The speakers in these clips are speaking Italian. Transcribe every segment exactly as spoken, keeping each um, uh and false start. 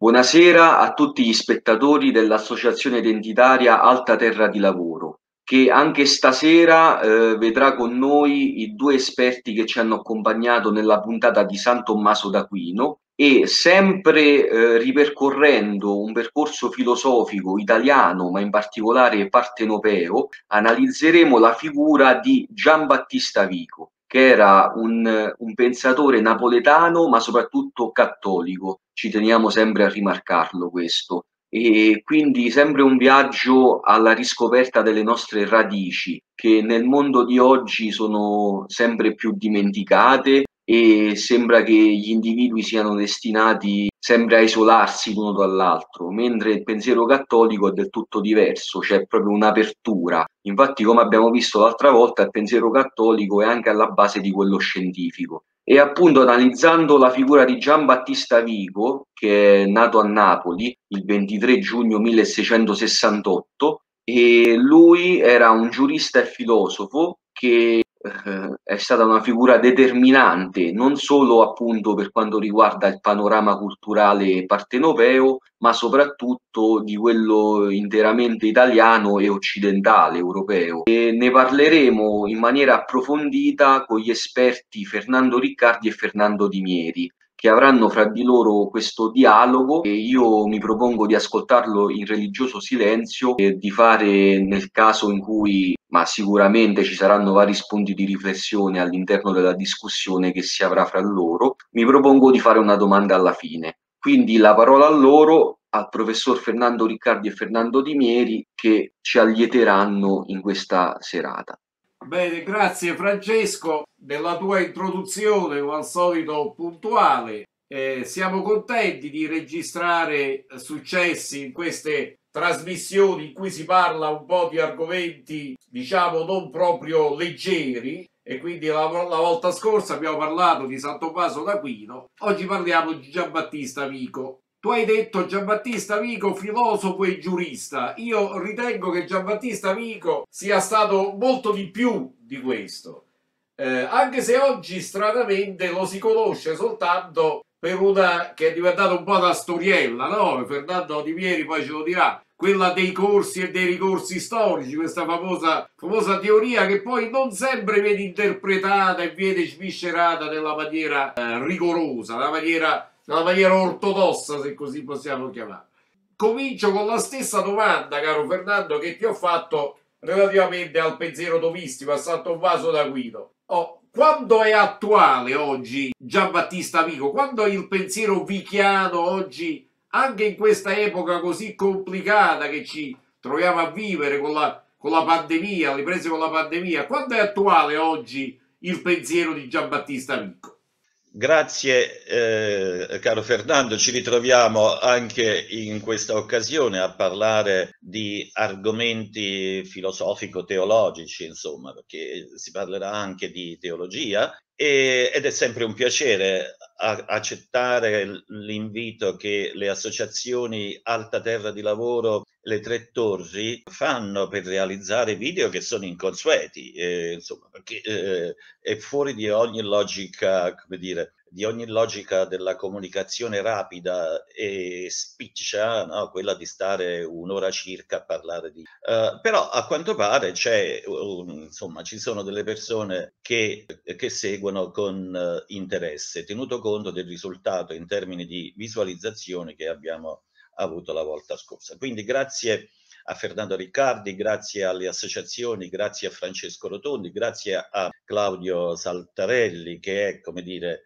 Buonasera a tutti gli spettatori dell'Associazione Identitaria Alta Terra di Lavoro, che anche stasera eh, vedrà con noi i due esperti che ci hanno accompagnato nella puntata di San Tommaso d'Aquino e sempre eh, ripercorrendo un percorso filosofico italiano, ma in particolare partenopeo, analizzeremo la figura di Giambattista Vico, che era un, un pensatore napoletano, ma soprattutto cattolico. Ci teniamo sempre a rimarcarlo questo. E quindi sempre un viaggio alla riscoperta delle nostre radici, che nel mondo di oggi sono sempre più dimenticate e sembra che gli individui siano destinati sempre a isolarsi l'uno dall'altro, mentre il pensiero cattolico è del tutto diverso, c'è proprio un'apertura. Infatti, come abbiamo visto l'altra volta, il pensiero cattolico è anche alla base di quello scientifico. E appunto analizzando la figura di Giambattista Vico, che è nato a Napoli il ventitré giugno milleseicentosessantotto, e lui era un giurista e filosofo che eh, è stata una figura determinante non solo appunto per quanto riguarda il panorama culturale partenopeo, ma soprattutto di quello interamente italiano e occidentale, europeo. E ne parleremo in maniera approfondita con gli esperti Fernando Riccardi e Fernando Di Mieri, che avranno fra di loro questo dialogo e io mi propongo di ascoltarlo in religioso silenzio e di fare nel caso in cui, ma sicuramente ci saranno vari spunti di riflessione all'interno della discussione che si avrà fra loro, mi propongo di fare una domanda alla fine. Quindi la parola a loro, al professor Fernando Riccardi e Fernando Di Mieri, che ci allieteranno in questa serata. Bene, grazie Francesco della tua introduzione, come al solito puntuale. Eh, siamo contenti di registrare successi in queste trasmissioni in cui si parla un po' di argomenti, diciamo, non proprio leggeri. E quindi la, la volta scorsa abbiamo parlato di San Tommaso d'Aquino, oggi parliamo di Giambattista Vico. Tu hai detto Giambattista Vico, filosofo e giurista. Io ritengo che Giambattista Vico sia stato molto di più di questo. Eh, anche se oggi stranamente lo si conosce soltanto per una che è diventata un po' una storiella, no? Fernando Di Mieri poi ce lo dirà, quella dei corsi e dei ricorsi storici, questa famosa, famosa teoria che poi non sempre viene interpretata e viene sviscerata nella maniera eh, rigorosa, nella maniera nella maniera ortodossa, se così possiamo chiamare. Comincio con la stessa domanda, caro Fernando, che ti ho fatto relativamente al pensiero tomistico, a San Tommaso d'Aquino. Oh, quando è attuale oggi Giambattista Vico? Quando è il pensiero vichiano oggi, anche in questa epoca così complicata che ci troviamo a vivere con la, con la pandemia, le prese con la pandemia, quando è attuale oggi il pensiero di Giambattista Vico? Grazie, eh, caro Fernando, ci ritroviamo anche in questa occasione a parlare di argomenti filosofico-teologici, insomma, perché si parlerà anche di teologia e, ed è sempre un piacere a, accettare l'invito che le associazioni Alta Terra di Lavoro, le Tre Torri, fanno per realizzare video che sono inconsueti, eh, insomma, perché eh, è fuori di ogni logica, come dire, di ogni logica della comunicazione rapida e spiccia, no? Quella di stare un'ora circa a parlare di... Uh, però a quanto pare c'è, uh, insomma, ci sono delle persone che, che seguono con uh, interesse, tenuto conto del risultato in termini di visualizzazione che abbiamo avuto la volta scorsa. Quindi grazie a Fernando Riccardi, grazie alle associazioni, grazie a Francesco Rotondi, grazie a Claudio Saltarelli che è, come dire,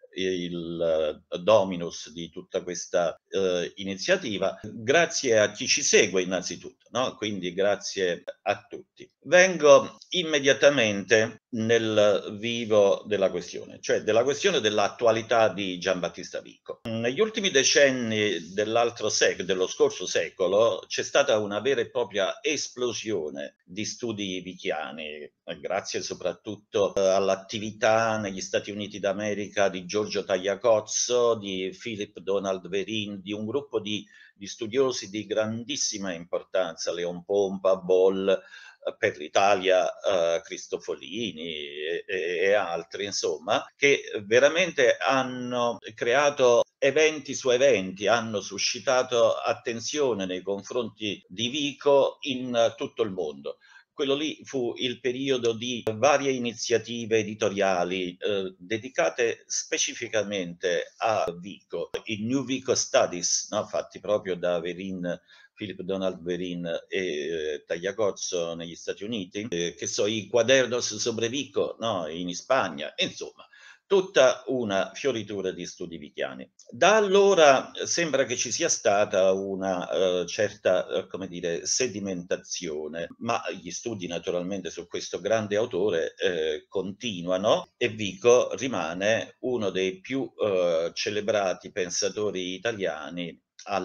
il uh, dominus di tutta questa uh, iniziativa. Grazie a chi ci segue innanzitutto, no? Quindi grazie a tutti. Vengo immediatamente nel vivo della questione, cioè della questione dell'attualità di Giambattista Vico. Negli ultimi decenni dell'altro secolo, dello scorso secolo, c'è stata una vera e propria esplosione di studi vichiani, grazie soprattutto eh, all'attività negli Stati Uniti d'America di Giorgio Tagliacozzo, di Philip Donald Verin, di un gruppo di, di studiosi di grandissima importanza, Leon Pompa, Boll, per l'Italia uh, Cristofolini e, e, e altri, insomma, che veramente hanno creato eventi su eventi hanno suscitato attenzione nei confronti di Vico in tutto il mondo. Quello lì fu il periodo di varie iniziative editoriali eh, dedicate specificamente a Vico, i New Vico Studies, no? Fatti proprio da Verin, Philip Donald Verin e eh, Tagliacozzo negli Stati Uniti, eh, che so, i Quadernos sobre Vico, no? In Spagna, insomma. Tutta una fioritura di studi vichiani. Da allora sembra che ci sia stata una uh, certa, uh, come dire, sedimentazione, ma gli studi naturalmente su questo grande autore eh, continuano e Vico rimane uno dei più uh, celebrati pensatori italiani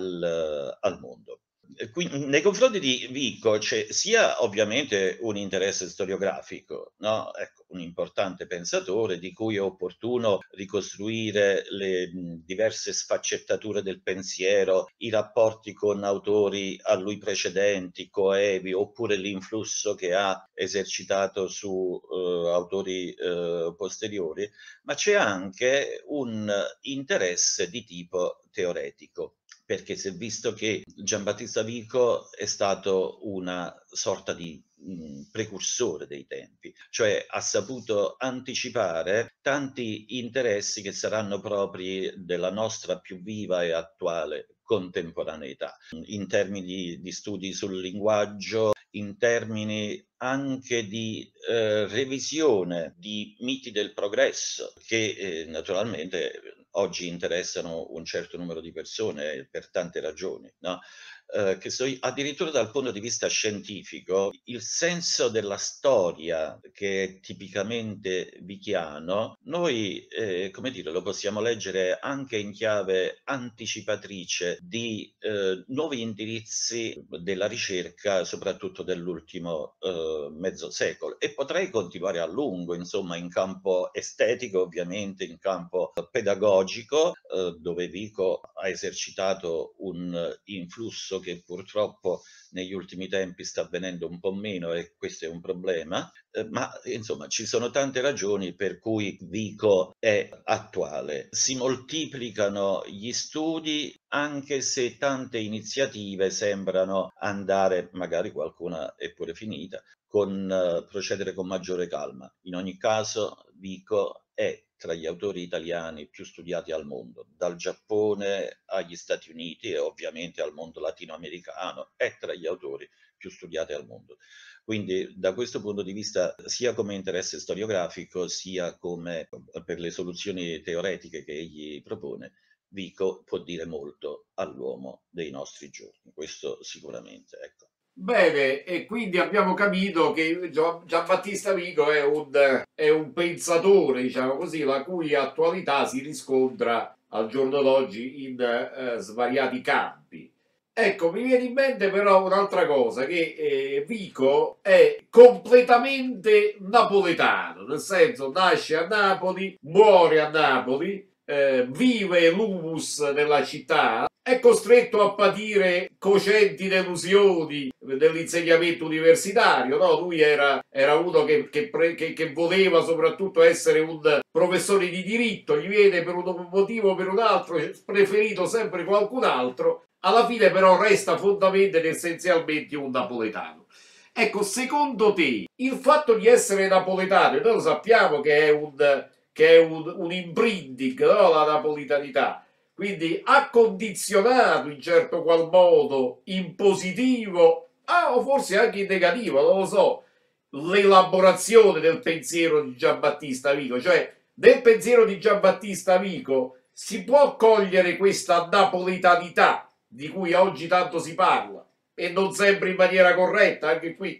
al, al mondo. Quindi, nei confronti di Vico c'è sia ovviamente un interesse storiografico, no? Ecco, un importante pensatore di cui è opportuno ricostruire le mh, diverse sfaccettature del pensiero, i rapporti con autori a lui precedenti, coevi, oppure l'influsso che ha esercitato su uh, autori uh, posteriori, ma c'è anche un interesse di tipo teoretico. Perché si è visto che Giambattista Vico è stato una sorta di mh, precursore dei tempi, cioè ha saputo anticipare tanti interessi che saranno propri della nostra più viva e attuale contemporaneità, in termini di, di studi sul linguaggio, in termini anche di eh, revisione di miti del progresso che eh, naturalmente oggi interessano un certo numero di persone per tante ragioni, no? Eh, che so, addirittura dal punto di vista scientifico, il senso della storia che è tipicamente vichiano, noi, eh, come dire, lo possiamo leggere anche in chiave anticipatrice di eh, nuovi indirizzi della ricerca, soprattutto dell'ultimo eh, mezzo secolo. E potrei continuare a lungo, insomma, in campo estetico, ovviamente, in campo pedagogico, eh, dove Vico ha esercitato un influsso che purtroppo negli ultimi tempi sta avvenendo un po' meno e questo è un problema, eh, ma insomma ci sono tante ragioni per cui Vico è attuale. Si moltiplicano gli studi anche se tante iniziative sembrano andare, magari qualcuna è pure finita, con uh, procedere con maggiore calma. In ogni caso Vico è tra gli autori italiani più studiati al mondo, dal Giappone agli Stati Uniti e ovviamente al mondo latinoamericano, è tra gli autori più studiati al mondo. Quindi da questo punto di vista, sia come interesse storiografico, sia come per le soluzioni teoretiche che egli propone, Vico può dire molto all'uomo dei nostri giorni, questo sicuramente, ecco. Bene, e quindi abbiamo capito che Giambattista Vico è un, è un pensatore, diciamo così, la cui attualità si riscontra al giorno d'oggi in eh, svariati campi. Ecco, mi viene in mente però un'altra cosa, che eh, Vico è completamente napoletano, nel senso nasce a Napoli, muore a Napoli, eh, vive l'humus della città, è costretto a patire cocenti delusioni dell'insegnamento universitario, no? Lui era, era uno che, che, pre, che, che voleva soprattutto essere un professore di diritto, gli viene per un motivo o per un altro preferito sempre qualcun altro, alla fine però resta fondamentalmente ed essenzialmente un napoletano. Ecco, secondo te, il fatto di essere napoletano, noi lo sappiamo che è un, che è un, un imprinting, no? La napolitanità, quindi ha condizionato in certo qual modo, in positivo, ah, o forse anche in negativo, non lo so, l'elaborazione del pensiero di Giambattista Vico, cioè nel pensiero di Giambattista Vico si può cogliere questa napolitanità di cui oggi tanto si parla e non sempre in maniera corretta, anche qui.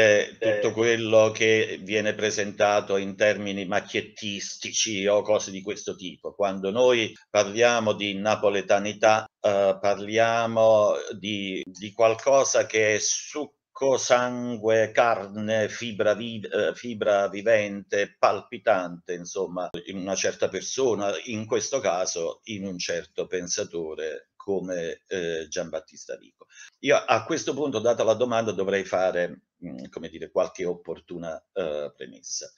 Tutto quello che viene presentato in termini macchiettistici o cose di questo tipo. Quando noi parliamo di napoletanità, eh, parliamo di, di qualcosa che è succo, sangue, carne, fibra, vi, eh, fibra vivente, palpitante, insomma, in una certa persona, in questo caso in un certo pensatore come eh, Giambattista Vico. Io a questo punto, data la domanda, dovrei fare, mh, come dire, qualche opportuna uh, premessa.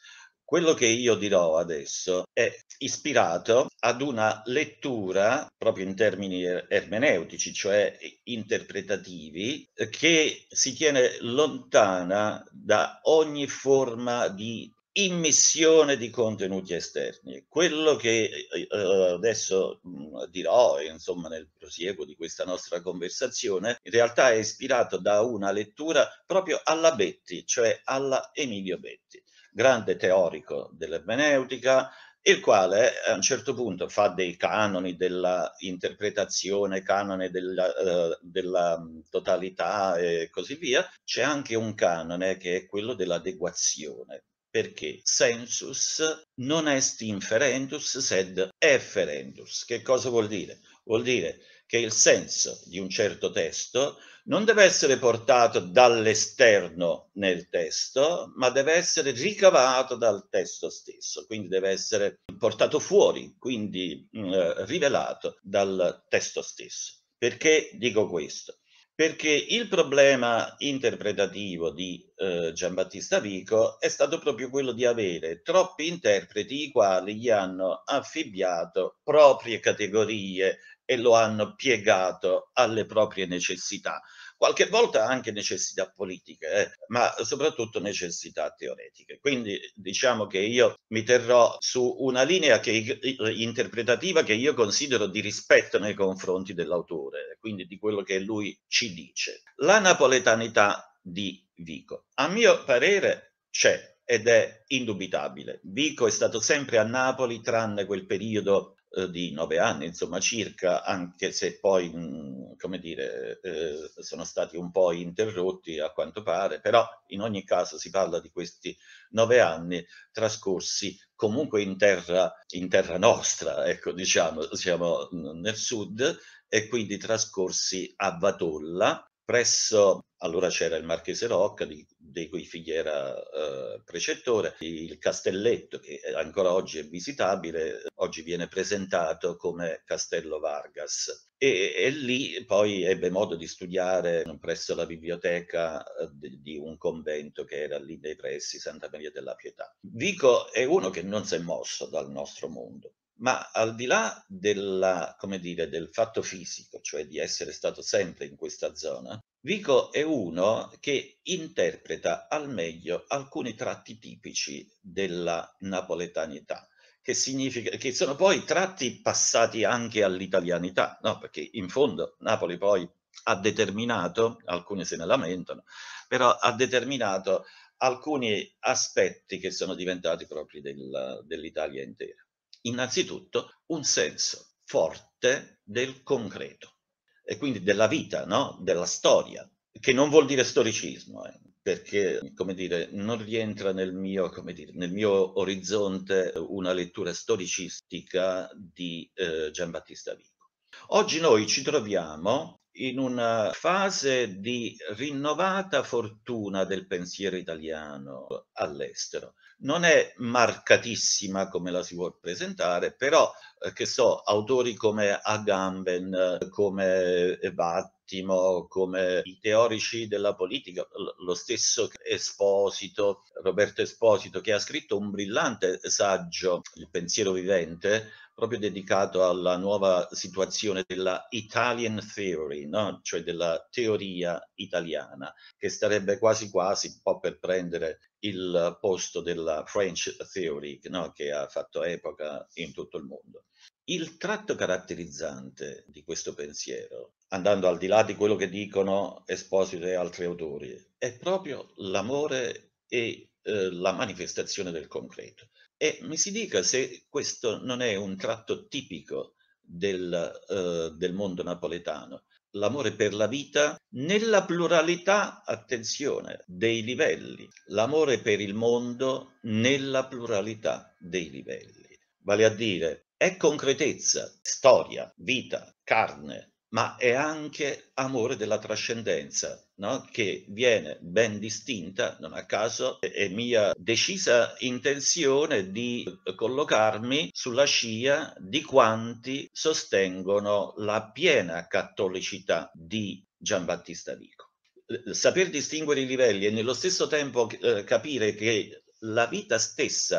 Quello che io dirò adesso è ispirato ad una lettura, proprio in termini er ermeneutici, cioè interpretativi, che si tiene lontana da ogni forma di immissione di contenuti esterni. Quello che eh, adesso mh, dirò, insomma, nel prosieguo di questa nostra conversazione, in realtà è ispirato da una lettura proprio alla Betti, cioè alla Emilio Betti, grande teorico dell'ermeneutica, il quale a un certo punto fa dei canoni della interpretazione, canone della, uh, della totalità e così via. C'è anche un canone che è quello dell'adeguazione, perché sensus non est inferendus sed efferendus. Che cosa vuol dire? Vuol dire che il senso di un certo testo non deve essere portato dall'esterno nel testo, ma deve essere ricavato dal testo stesso, quindi deve essere portato fuori, quindi eh, rivelato dal testo stesso. Perché dico questo? Perché il problema interpretativo di eh, Giambattista Vico è stato proprio quello di avere troppi interpreti i quali gli hanno affibbiato proprie categorie e lo hanno piegato alle proprie necessità, qualche volta anche necessità politiche, eh, ma soprattutto necessità teoretiche. Quindi diciamo che io mi terrò su una linea che, interpretativa che io considero di rispetto nei confronti dell'autore, quindi di quello che lui ci dice. La napoletanità di Vico, a mio parere, c'è ed è indubitabile. Vico è stato sempre a Napoli, tranne quel periodo eh, di nove anni, insomma, circa, anche se poi, mh, come dire, eh, sono stati un po' interrotti a quanto pare, però in ogni caso si parla di questi nove anni trascorsi comunque in terra, in terra nostra, ecco, diciamo, siamo nel sud, e quindi trascorsi a Vatolla, presso, allora c'era il Marchese Rocca, di, dei cui figli era eh, precettore, il Castelletto, che ancora oggi è visitabile, oggi viene presentato come Castello Vargas. E, e lì poi ebbe modo di studiare presso la biblioteca di, di un convento che era lì nei pressi, Santa Maria della Pietà. Vico è uno che non si è mosso dal nostro mondo. Ma al di là della, come dire, del fatto fisico, cioè di essere stato sempre in questa zona, Vico è uno che interpreta al meglio alcuni tratti tipici della napoletanità, che significa che sono poi tratti passati anche all'italianità, no? Perché in fondo Napoli poi ha determinato, alcuni se ne lamentano, però ha determinato alcuni aspetti che sono diventati propri del, dell'Italia intera. Innanzitutto un senso forte del concreto e quindi della vita, no? Della storia, che non vuol dire storicismo, eh, perché, come dire, non rientra nel mio, come dire, nel mio orizzonte una lettura storicistica di eh, Giambattista Vico. Oggi noi ci troviamo in una fase di rinnovata fortuna del pensiero italiano all'estero. Non è marcatissima come la si vuol presentare, però, eh, che so, autori come Agamben, come Vattimo, come i teorici della politica, lo stesso Esposito, Roberto Esposito, che ha scritto un brillante saggio, Il pensiero vivente, proprio dedicato alla nuova situazione della Italian Theory, no? Cioè della teoria italiana, che starebbe quasi quasi un po' per prendere il posto della French Theory, no? Che ha fatto epoca in tutto il mondo. Il tratto caratterizzante di questo pensiero, andando al di là di quello che dicono Esposito e altri autori, è proprio l'amore e eh, la manifestazione del concreto. E mi si dica se questo non è un tratto tipico del, uh, del mondo napoletano, l'amore per la vita nella pluralità, attenzione, dei livelli, l'amore per il mondo nella pluralità dei livelli. Vale a dire, è concretezza, storia, vita, carne, ma è anche amore della trascendenza, no? Che viene ben distinta, non a caso è mia decisa intenzione di collocarmi sulla scia di quanti sostengono la piena cattolicità di Giambattista Vico. Saper distinguere i livelli e nello stesso tempo eh, capire che la vita stessa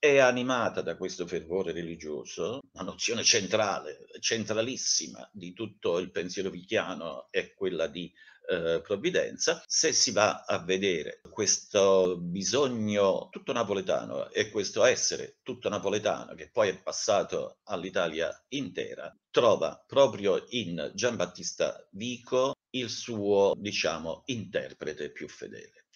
è animata da questo fervore religioso, una nozione centrale, centralissima di tutto il pensiero vichiano è quella di eh, provvidenza. Se si va a vedere questo bisogno tutto napoletano e questo essere tutto napoletano che poi è passato all'Italia intera, trova proprio in Giambattista Vico il suo, diciamo, interprete più fedele.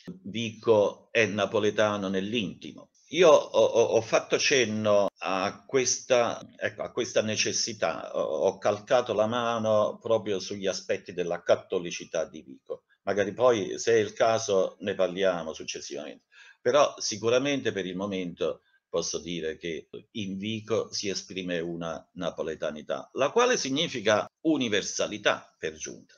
Vico è napoletano nell'intimo. Io ho, ho, ho fatto cenno a questa, ecco, a questa necessità, ho, ho calcato la mano proprio sugli aspetti della cattolicità di Vico. Magari poi, se è il caso, ne parliamo successivamente. Però sicuramente per il momento posso dire che in Vico si esprime una napoletanità, la quale significa universalità per giunta.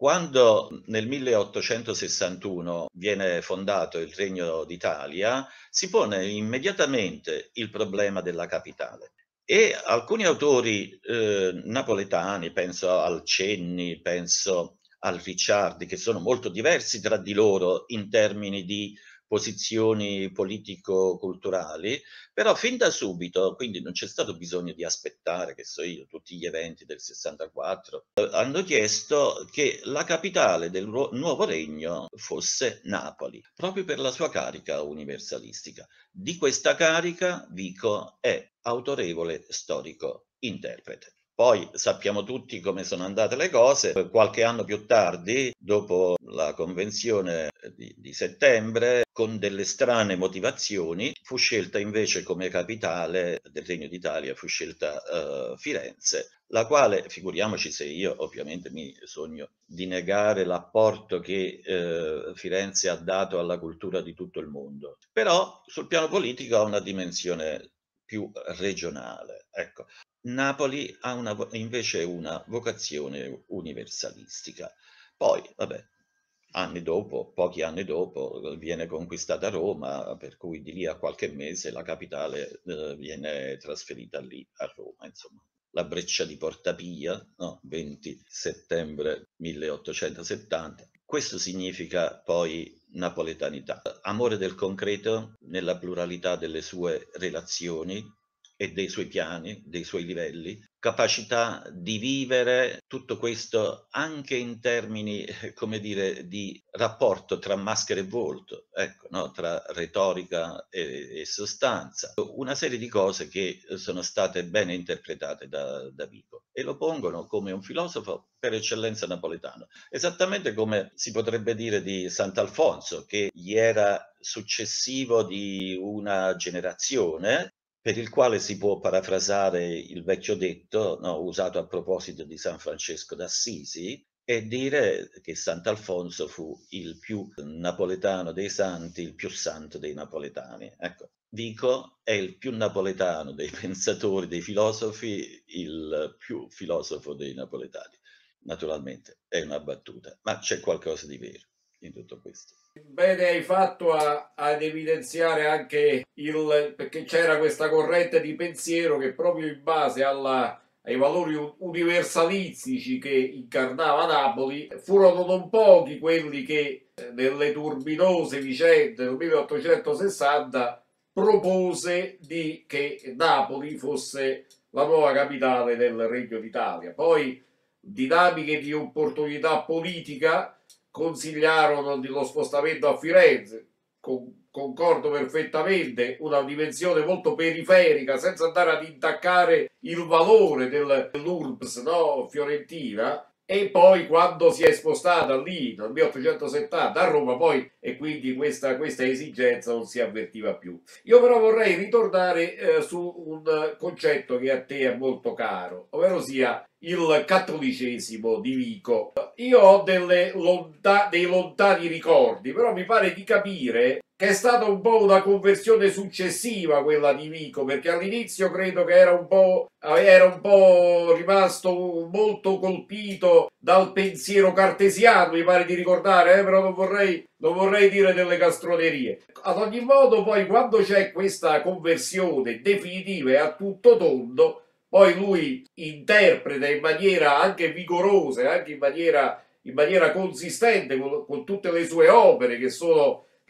Quando nel milleottocentosessantuno viene fondato il Regno d'Italia, si pone immediatamente il problema della capitale e alcuni autori eh, napoletani, penso al Cenni, penso al Ricciardi, che sono molto diversi tra di loro in termini di posizioni politico-culturali, però fin da subito, quindi non c'è stato bisogno di aspettare, che so io, tutti gli eventi del sessantaquattro, eh, hanno chiesto che la capitale del nuovo regno fosse Napoli, proprio per la sua carica universalistica. Di questa carica Vico è autorevole storico interprete. Poi sappiamo tutti come sono andate le cose. Qualche anno più tardi, dopo la convenzione di, di settembre, con delle strane motivazioni, fu scelta invece come capitale del Regno d'Italia, fu scelta uh, Firenze, la quale, figuriamoci se io ovviamente mi sogno di negare l'apporto che eh, Firenze ha dato alla cultura di tutto il mondo, però sul piano politico ha una dimensione più regionale. Ecco. Napoli ha una, invece una vocazione universalistica. Poi, vabbè, anni dopo, pochi anni dopo, viene conquistata Roma, per cui di lì a qualche mese la capitale eh, viene trasferita lì a Roma, insomma. La breccia di Porta Pia, no? venti settembre milleottocentosettanta. Questo significa poi napoletanità, amore del concreto nella pluralità delle sue relazioni e dei suoi piani, dei suoi livelli, capacità di vivere tutto questo anche in termini, come dire, di rapporto tra maschera e volto, ecco, no? Tra retorica e, e sostanza, una serie di cose che sono state bene interpretate da, da Vico e lo pongono come un filosofo per eccellenza napoletano, esattamente come si potrebbe dire di Sant'Alfonso, che gli era successivo di una generazione, per il quale si può parafrasare il vecchio detto, no, usato a proposito di San Francesco d'Assisi, e dire che Sant'Alfonso fu il più napoletano dei santi, il più santo dei napoletani. Ecco, Vico è il più napoletano dei pensatori, dei filosofi, il più filosofo dei napoletani. Naturalmente è una battuta, ma c'è qualcosa di vero in tutto questo. Bene hai fatto a, ad evidenziare anche il, perché c'era questa corrente di pensiero che proprio in base alla, ai valori universalistici che incarnava Napoli, furono non pochi quelli che nelle turbinose vicende del milleottocentosessanta propose di che Napoli fosse la nuova capitale del Regno d'Italia. Poi dinamiche di opportunità politica consigliarono lo spostamento a Firenze, con, concordo perfettamente, una dimensione molto periferica, senza andare ad intaccare il valore del, dell'U R B S, no, fiorentina, e poi quando si è spostata lì nel milleottocentosettanta a Roma, poi e quindi questa, questa esigenza non si avvertiva più. Io però vorrei ritornare eh, su un concetto che a te è molto caro, ovvero sia il cattolicesimo di Vico. Io ho delle lonta dei lontani ricordi, però mi pare di capire che è stata un po' una conversione successiva quella di Vico, perché all'inizio credo che era un po', era un po' rimasto molto colpito dal pensiero cartesiano, mi pare di ricordare, eh? Però non vorrei, non vorrei dire delle castronerie. Ad ogni modo poi quando c'è questa conversione definitiva e a tutto tondo, poi lui interpreta in maniera anche vigorosa, anche in maniera, in maniera consistente con, con tutte le sue opere che sono... che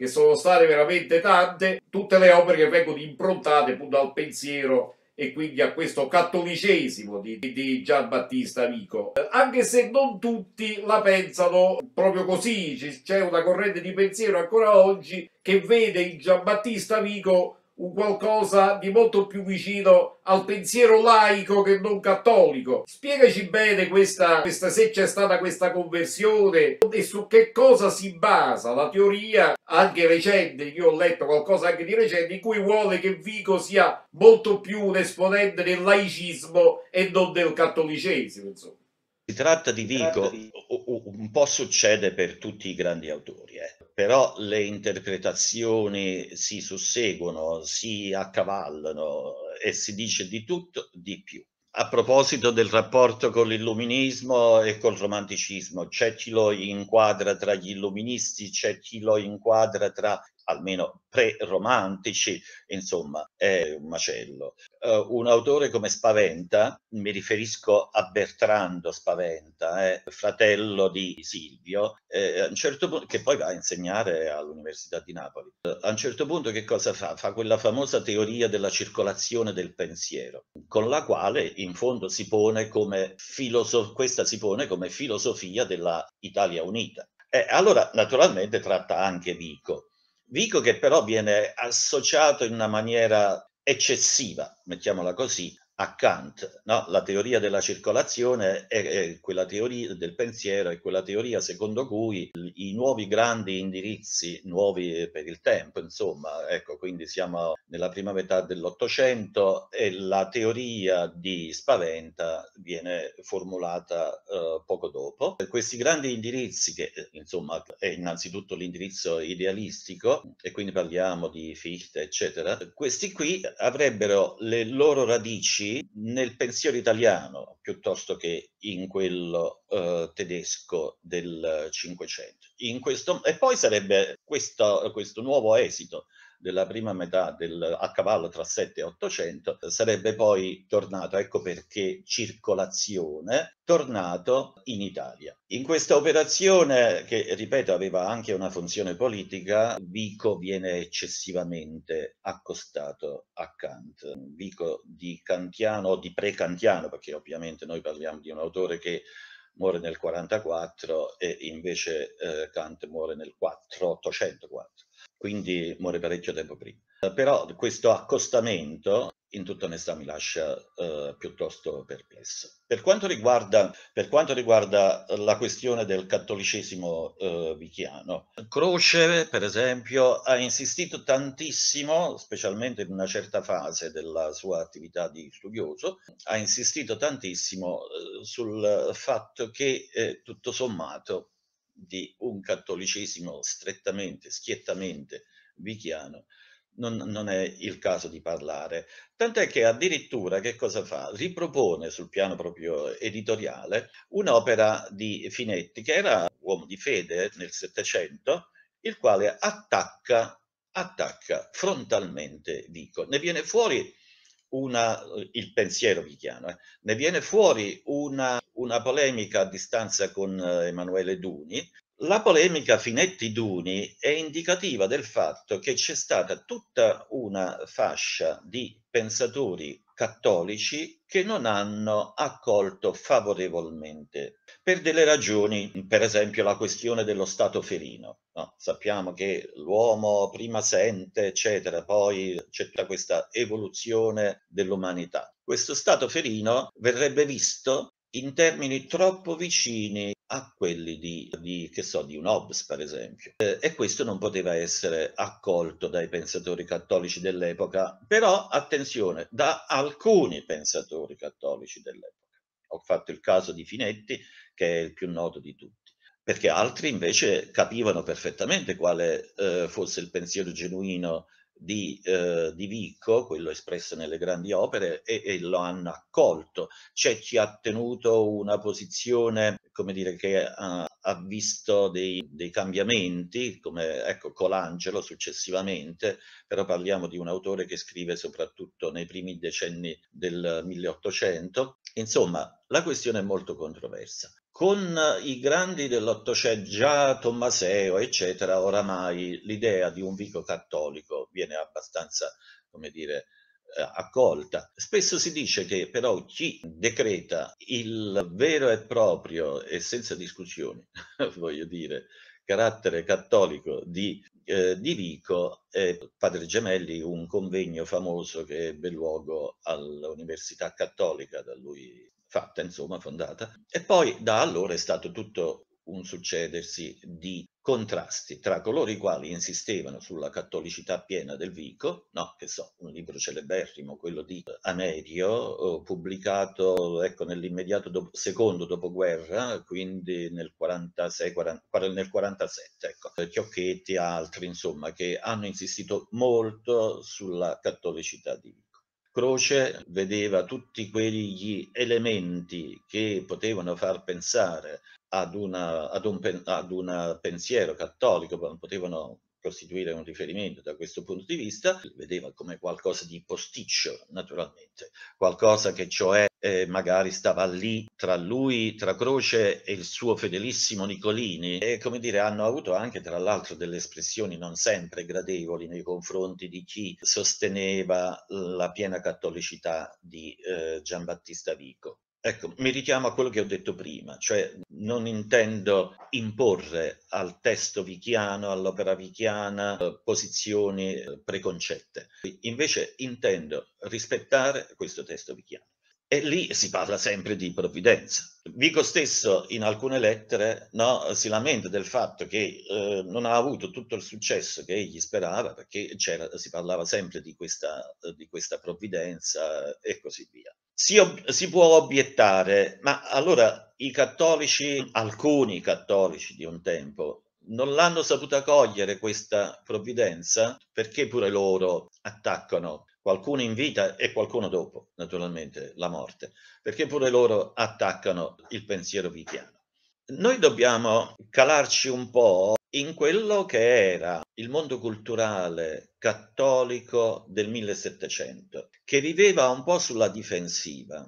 che sono state veramente tante, tutte le opere che vengono improntate appunto al pensiero e quindi a questo cattolicesimo di, di Giambattista Vico, anche se non tutti la pensano proprio così. C'è una corrente di pensiero ancora oggi che vede in Giambattista Vico un qualcosa di molto più vicino al pensiero laico che non cattolico. Spiegaci bene questa, questa, se c'è stata questa conversione e su che cosa si basa la teoria anche recente. Io ho letto qualcosa anche di recente in cui vuole che Vico sia molto più un esponente del laicismo e non del cattolicesimo, insomma. Si tratta di Vico, un po' succede per tutti i grandi autori, eh. Però le interpretazioni si susseguono, si accavallano e si dice di tutto di più. A proposito del rapporto con l'illuminismo e col romanticismo, c'è chi lo inquadra tra gli illuministi, c'è chi lo inquadra tra almeno pre-romantici, insomma è un macello. Uh, un autore come Spaventa, mi riferisco a Bertrando Spaventa, eh, fratello di Silvio, eh, a un certo punto, che poi va a insegnare all'Università di Napoli. Uh, a un certo punto che cosa fa? Fa quella famosa teoria della circolazione del pensiero, con la quale in fondo si pone come filoso- questa si pone come filosofia della Italia unita. Eh, allora naturalmente tratta anche Vico. Vico che però viene associato in una maniera eccessiva, mettiamola così, a Kant, no? La teoria della circolazione è, è quella teoria del pensiero, è quella teoria secondo cui i nuovi grandi indirizzi, nuovi per il tempo, insomma, ecco, quindi siamo nella prima metà dell'Ottocento e la teoria di Spaventa viene formulata eh, poco dopo. Questi grandi indirizzi, che insomma è innanzitutto l'indirizzo idealistico, e quindi parliamo di Fichte, eccetera, questi qui avrebbero le loro radici nel pensiero italiano piuttosto che in quello eh, tedesco del Cinquecento. In questo, e poi sarebbe questo, questo nuovo esito della prima metà del, a cavallo tra sette e ottocento, sarebbe poi tornato, ecco perché circolazione, tornato in Italia. In questa operazione, che ripeto aveva anche una funzione politica, Vico viene eccessivamente accostato a Kant. Vico di kantiano o di pre-kantiano, perché ovviamente noi parliamo di un autore che muore nel quarantaquattro e invece eh, Kant muore nel ottocentoquattro, quindi muore parecchio tempo prima. Però questo accostamento, in tutta onestà, mi lascia eh, piuttosto perplesso. Per quanto riguarda, per quanto riguarda la questione del cattolicesimo eh, vichiano, Croce, per esempio, ha insistito tantissimo, specialmente in una certa fase della sua attività di studioso, ha insistito tantissimo eh, sul fatto che eh, tutto sommato di un cattolicesimo strettamente, schiettamente vichiano non, non è il caso di parlare. Tant'è che addirittura che cosa fa? Ripropone sul piano proprio editoriale un'opera di Finetti, che era uomo di fede nel Settecento, il quale attacca, attacca frontalmente Vico. Ne viene fuori una, il pensiero vichiano, eh, ne viene fuori una, una polemica a distanza con Emanuele Duni. La polemica Finetti-Duni è indicativa del fatto che c'è stata tutta una fascia di pensatori cattolici che non hanno accolto favorevolmente per delle ragioni, per esempio la questione dello stato ferino. No, sappiamo che l'uomo prima sente, eccetera, poi c'è tutta questa evoluzione dell'umanità. Questo stato ferino verrebbe visto in termini troppo vicini a quelli di, di, che so, di un Hobbes, per esempio. Eh, e questo non poteva essere accolto dai pensatori cattolici dell'epoca, però, attenzione, da alcuni pensatori cattolici dell'epoca. Ho fatto il caso di Finetti, che è il più noto di tutti, perché altri invece capivano perfettamente quale eh, fosse il pensiero genuino Di, eh, di Vico, quello espresso nelle grandi opere, e, e lo hanno accolto. C'è chi ha tenuto una posizione, come dire, che ha, ha visto dei, dei cambiamenti, come ecco Colangelo successivamente, però parliamo di un autore che scrive soprattutto nei primi decenni del milleottocento. Insomma, la questione è molto controversa. Con i grandi dell'Ottocento, già Tommaseo, eccetera, oramai l'idea di un Vico cattolico viene abbastanza, come dire, eh, accolta. Spesso si dice che però chi decreta il vero e proprio e senza discussioni, voglio dire, carattere cattolico di, eh, di Vico è Padre Gemelli, un convegno famoso che ebbe luogo all'Università Cattolica da lui fatta, insomma, fondata, e poi da allora è stato tutto un succedersi di contrasti tra coloro i quali insistevano sulla cattolicità piena del Vico, no, che so, un libro celeberrimo, quello di Amerio, pubblicato, ecco, nell'immediato do- secondo dopoguerra, quindi nel quarantasei, quaranta, nel quarantasette, ecco, Chiocchetti e altri, insomma, che hanno insistito molto sulla cattolicità di Vico. Croce vedeva tutti quegli elementi che potevano far pensare ad, una, ad, un, ad un pensiero cattolico, potevano costituire un riferimento da questo punto di vista, vedeva come qualcosa di posticcio, naturalmente, qualcosa che cioè eh, magari stava lì tra lui, tra Croce e il suo fedelissimo Nicolini, e come dire hanno avuto anche tra l'altro delle espressioni non sempre gradevoli nei confronti di chi sosteneva la piena cattolicità di eh, Giambattista Vico. Ecco, mi richiamo a quello che ho detto prima, cioè non intendo imporre al testo vichiano, all'opera vichiana, eh, posizioni eh, preconcette. Invece intendo rispettare questo testo vichiano. E lì si parla sempre di provvidenza. Vico stesso in alcune lettere, no, si lamenta del fatto che eh, non ha avuto tutto il successo che egli sperava, perché si parlava sempre di questa, di questa provvidenza e così via. Si, ob- si può obiettare, ma allora i cattolici, alcuni cattolici di un tempo, non l'hanno saputa cogliere questa provvidenza, perché pure loro attaccano, qualcuno in vita e qualcuno dopo, naturalmente, la morte, perché pure loro attaccano il pensiero vichiano. Noi dobbiamo calarci un po' in quello che era il mondo culturale cattolico del millesettecento, che viveva un po' sulla difensiva.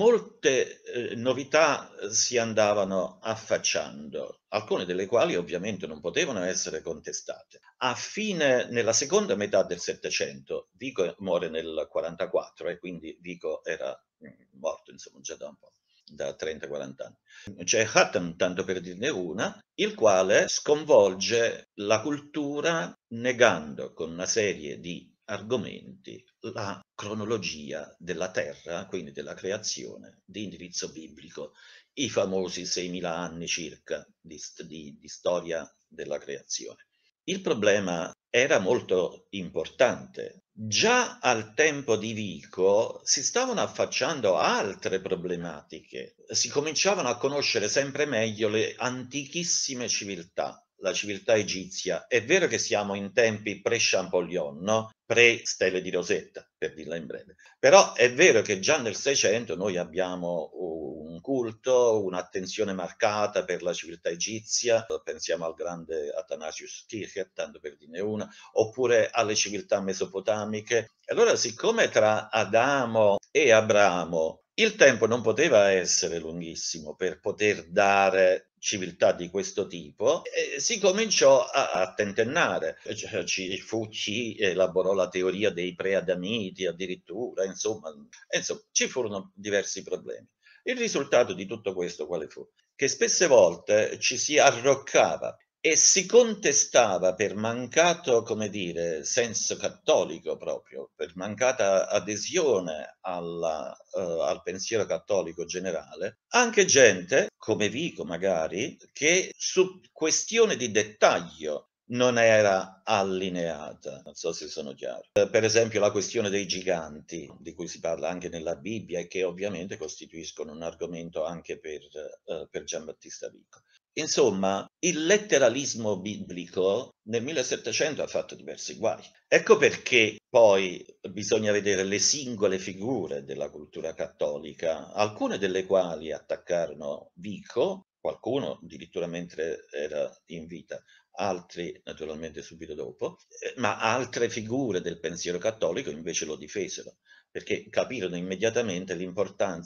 Molte eh, novità si andavano affacciando, alcune delle quali ovviamente non potevano essere contestate. A fine, nella seconda metà del Settecento, Vico muore nel quarantaquattro e quindi Vico era morto insomma già da un po', da trenta quaranta anni. C'è Hutton, tanto per dirne una, il quale sconvolge la cultura negando con una serie di argomenti la cronologia della Terra, quindi della creazione, di indirizzo biblico, i famosi seimila anni circa di, di, di storia della creazione. Il problema era molto importante. Già al tempo di Vico si stavano affacciando altre problematiche, si cominciavano a conoscere sempre meglio le antichissime civiltà, la civiltà egizia. È vero che siamo in tempi pre-Champollion, no? Pre-stelle di Rosetta, per dirla in breve. Però è vero che già nel Seicento noi abbiamo un culto, un'attenzione marcata per la civiltà egizia, pensiamo al grande Athanasius Kircher, tanto per dirne una, oppure alle civiltà mesopotamiche. Allora, siccome tra Adamo e Abramo il tempo non poteva essere lunghissimo per poter dare civiltà di questo tipo, e si cominciò a, a tentennare. Ci fu chi elaborò la teoria dei preadamiti addirittura, insomma, insomma, ci furono diversi problemi. Il risultato di tutto questo quale fu? Che spesse volte ci si arroccava e si contestava per mancato, come dire, senso cattolico proprio, per mancata adesione alla, uh, al pensiero cattolico generale, anche gente, come Vico magari, che su questione di dettaglio non era allineata. Non so se sono chiaro. Per esempio la questione dei giganti, di cui si parla anche nella Bibbia e che ovviamente costituiscono un argomento anche per, uh, per Giambattista Vico. Insomma, il letteralismo biblico nel millesettecento ha fatto diversi guai. Ecco perché poi bisogna vedere le singole figure della cultura cattolica, alcune delle quali attaccarono Vico, qualcuno addirittura mentre era in vita, altri naturalmente subito dopo, ma altre figure del pensiero cattolico invece lo difesero, perché capirono immediatamente l'importanza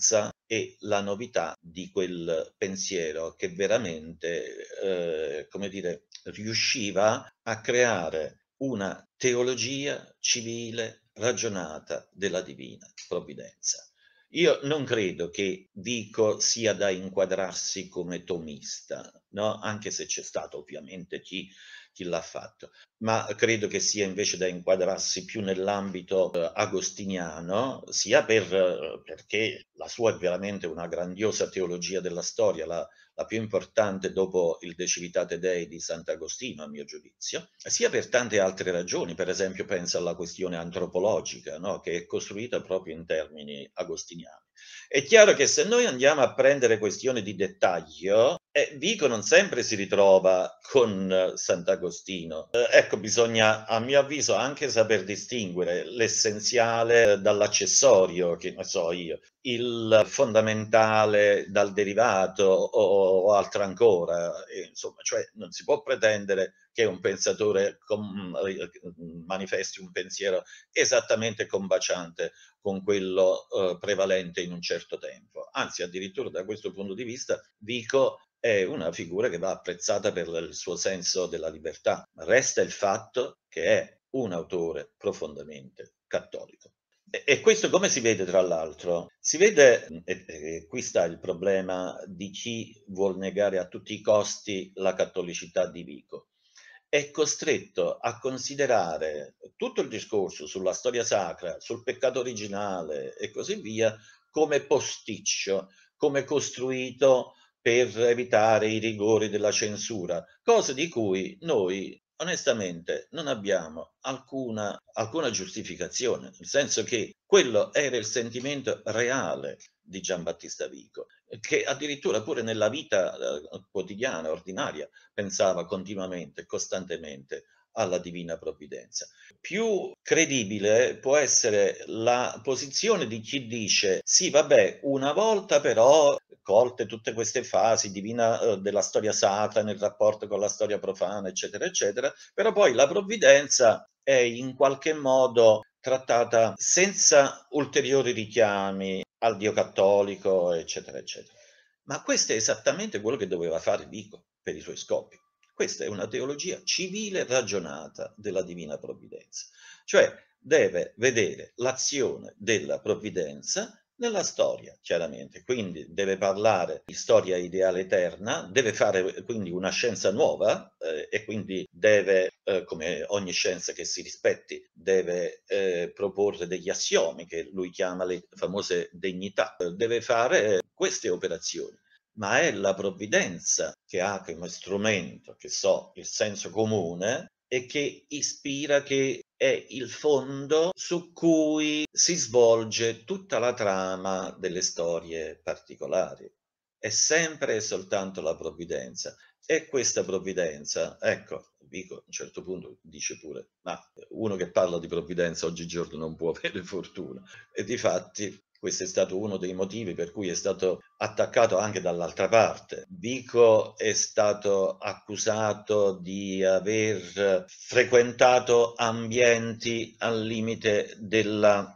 e la novità di quel pensiero che veramente, eh, come dire, riusciva a creare una teologia civile ragionata della divina provvidenza. Io non credo che Vico sia da inquadrarsi come tomista, no? Anche se c'è stato ovviamente chi, chi l'ha fatto, ma credo che sia invece da inquadrarsi più nell'ambito eh, agostiniano, sia per, eh, perché la sua è veramente una grandiosa teologia della storia, la, la più importante dopo il De Civitate Dei di Sant'Agostino, a mio giudizio, sia per tante altre ragioni. Per esempio penso alla questione antropologica, no? Che è costruita proprio in termini agostiniani. È chiaro che se noi andiamo a prendere questioni di dettaglio, eh, Vico non sempre si ritrova con eh, Sant'Agostino. Eh, ecco, bisogna, a mio avviso, anche saper distinguere l'essenziale dall'accessorio, che ne so io, il fondamentale dal derivato o, o altro ancora. E, insomma, cioè non si può pretendere che un pensatore com, manifesti un pensiero esattamente combaciante con quello eh, prevalente in un certo tempo. Anzi, addirittura da questo punto di vista, Vico è una figura che va apprezzata per il suo senso della libertà. Resta il fatto che è un autore profondamente cattolico. E, e questo come si vede, tra l'altro? Si vede, e, e qui sta il problema di chi vuol negare a tutti i costi la cattolicità di Vico. È costretto a considerare tutto il discorso sulla storia sacra, sul peccato originale e così via, come posticcio, come costruito per evitare i rigori della censura, cosa di cui noi onestamente non abbiamo alcuna, alcuna giustificazione, nel senso che quello era il sentimento reale di Giambattista Vico, che addirittura pure nella vita eh, quotidiana, ordinaria, pensava continuamente, costantemente alla divina provvidenza. Più credibile può essere la posizione di chi dice sì, vabbè, una volta però, colte tutte queste fasi divina eh, della storia sacra nel rapporto con la storia profana, eccetera, eccetera, però poi la provvidenza è in qualche modo trattata senza ulteriori richiami al Dio cattolico, eccetera, eccetera. Ma questo è esattamente quello che doveva fare Vico per i suoi scopi. Questa è una teologia civile ragionata della divina provvidenza, cioè deve vedere l'azione della provvidenza nella storia, chiaramente, quindi deve parlare di storia ideale eterna, deve fare quindi una scienza nuova eh, e quindi deve, eh, come ogni scienza che si rispetti, deve eh, proporre degli assiomi che lui chiama le famose degnità, deve fare queste operazioni. Ma è la provvidenza che ha come strumento, che so, il senso comune e che ispira, che è il fondo su cui si svolge tutta la trama delle storie particolari. È sempre e soltanto la provvidenza. E questa provvidenza, ecco, Vico a un certo punto dice pure, ma uno che parla di provvidenza oggigiorno non può avere fortuna. E difatti questo è stato uno dei motivi per cui è stato attaccato anche dall'altra parte. Vico è stato accusato di aver frequentato ambienti al limite della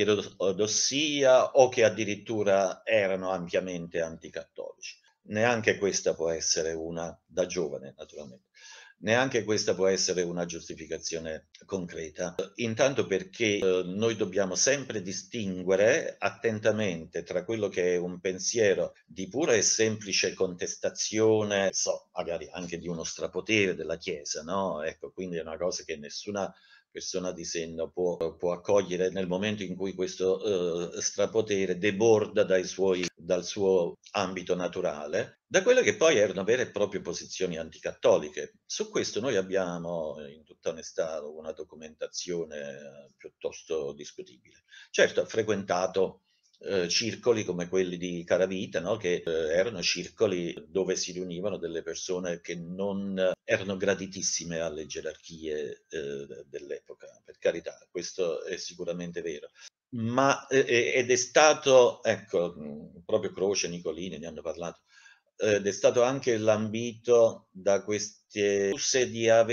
eterodossia o che addirittura erano ampiamente anticattolici. Neanche questa può essere una, da giovane naturalmente, neanche questa può essere una giustificazione concreta, intanto perché eh, noi dobbiamo sempre distinguere attentamente tra quello che è un pensiero di pura e semplice contestazione, so, magari anche di uno strapotere della Chiesa, no? Ecco, quindi è una cosa che nessuna persona di senno può, può accogliere nel momento in cui questo eh, strapotere deborda dai suoi, dal suo ambito naturale, da quelle che poi erano vere e proprie posizioni anticattoliche. Su questo noi abbiamo, in tutta onestà, una documentazione piuttosto discutibile. Certo, ha frequentato eh, circoli come quelli di Caravita, no? Che eh, erano circoli dove si riunivano delle persone che non erano graditissime alle gerarchie eh, dell'epoca, per carità, questo è sicuramente vero. Ma eh, ed è stato, ecco, proprio Croce, Nicolini ne hanno parlato, ed è stato anche lambito da queste accuse di aver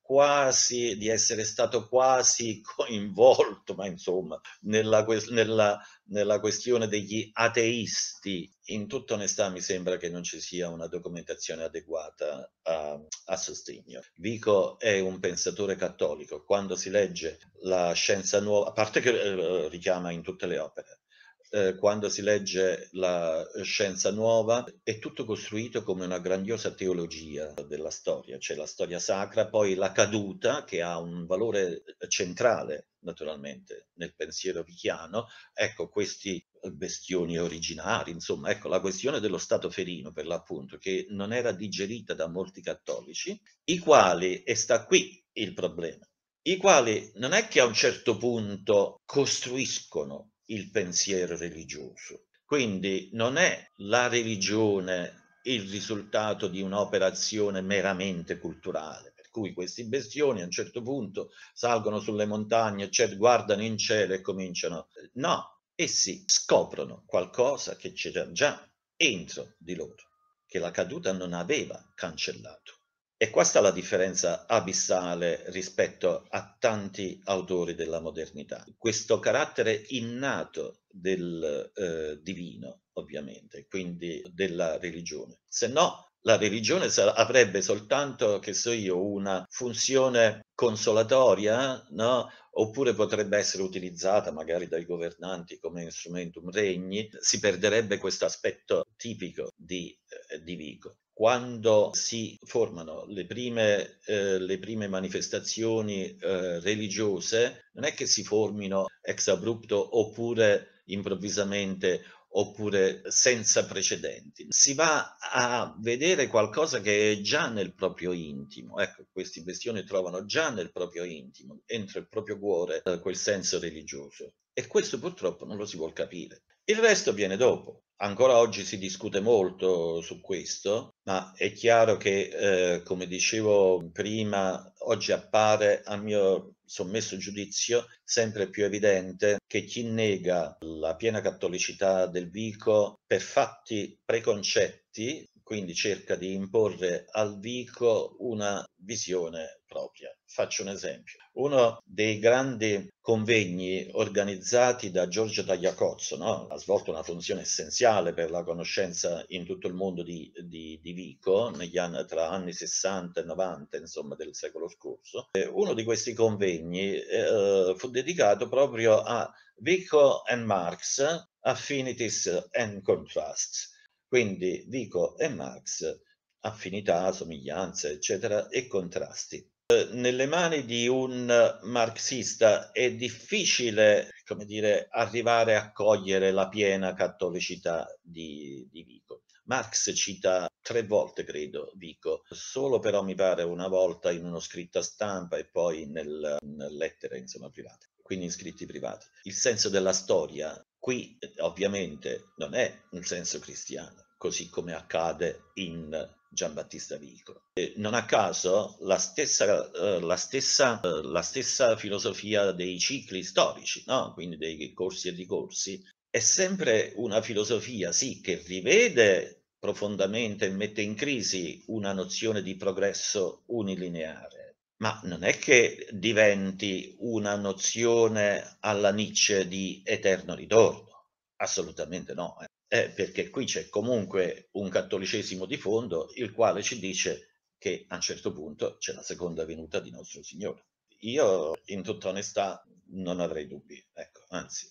quasi, di essere stato quasi coinvolto, ma insomma, nella, nella, nella questione degli ateisti. In tutta onestà mi sembra che non ci sia una documentazione adeguata a, a sostegno. Vico è un pensatore cattolico. Quando si legge la Scienza Nuova, a parte che eh, richiama in tutte le opere, Eh, quando si legge la Scienza Nuova, è tutto costruito come una grandiosa teologia della storia. C'è la storia sacra, poi la caduta, che ha un valore centrale, naturalmente, nel pensiero vichiano. Ecco, questi bestioni originari, insomma, ecco, la questione dello stato ferino, per l'appunto, che non era digerita da molti cattolici, i quali, e sta qui il problema, i quali non è che a un certo punto costruiscono il pensiero religioso. Quindi non è la religione il risultato di un'operazione meramente culturale, per cui questi bestioni a un certo punto salgono sulle montagne, cioè guardano in cielo e cominciano. No, essi scoprono qualcosa che c'era già entro di loro, che la caduta non aveva cancellato. E qua sta la differenza abissale rispetto a tanti autori della modernità. Questo carattere innato del eh, divino, ovviamente, quindi della religione. Se no, la religione avrebbe soltanto, che so io, una funzione consolatoria, no? Oppure potrebbe essere utilizzata magari dai governanti come instrumentum regni. Si perderebbe questo aspetto tipico di, eh, di Vico. Quando si formano le prime, eh, le prime manifestazioni eh, religiose, non è che si formino ex abrupto oppure improvvisamente oppure senza precedenti. Si va a vedere qualcosa che è già nel proprio intimo. Ecco, questi bestioni trovano già nel proprio intimo, entro il proprio cuore, eh, quel senso religioso. E questo purtroppo non lo si vuol capire. Il resto viene dopo. Ancora oggi si discute molto su questo, ma è chiaro che, eh, come dicevo prima, oggi appare, a mio sommesso giudizio, sempre più evidente che chi nega la piena cattolicità del Vico per fatti preconcetti, quindi cerca di imporre al Vico una visione propria. Faccio un esempio. Uno dei grandi convegni organizzati da Giorgio Tagliacozzo, no? Ha svolto una funzione essenziale per la conoscenza in tutto il mondo di, di, di Vico negli anni, tra anni sessanta e novanta, insomma, del secolo scorso. E uno di questi convegni eh, fu dedicato proprio a Vico and Marx, Affinities and Contrasts. Quindi Vico e Marx, affinità, somiglianze, eccetera, e contrasti. Nelle mani di un marxista è difficile, come dire, arrivare a cogliere la piena cattolicità di, di Vico. Marx cita tre volte, credo, Vico, solo però mi pare una volta in uno scritto a stampa e poi nel, nel lettere, insomma, private, quindi in scritti privati. Il senso della storia qui ovviamente non è un senso cristiano, così come accade in Giambattista Vico. E non a caso la stessa, eh, la, stessa, eh, la stessa filosofia dei cicli storici, no? Quindi dei corsi e ricorsi, è sempre una filosofia, sì, che rivede profondamente e mette in crisi una nozione di progresso unilineare, ma non è che diventi una nozione alla Nietzsche di eterno ritorno, assolutamente no. Eh. Eh, perché qui c'è comunque un cattolicesimo di fondo, il quale ci dice che a un certo punto c'è la seconda venuta di nostro Signore. Io, in tutta onestà, non avrei dubbi, ecco, anzi,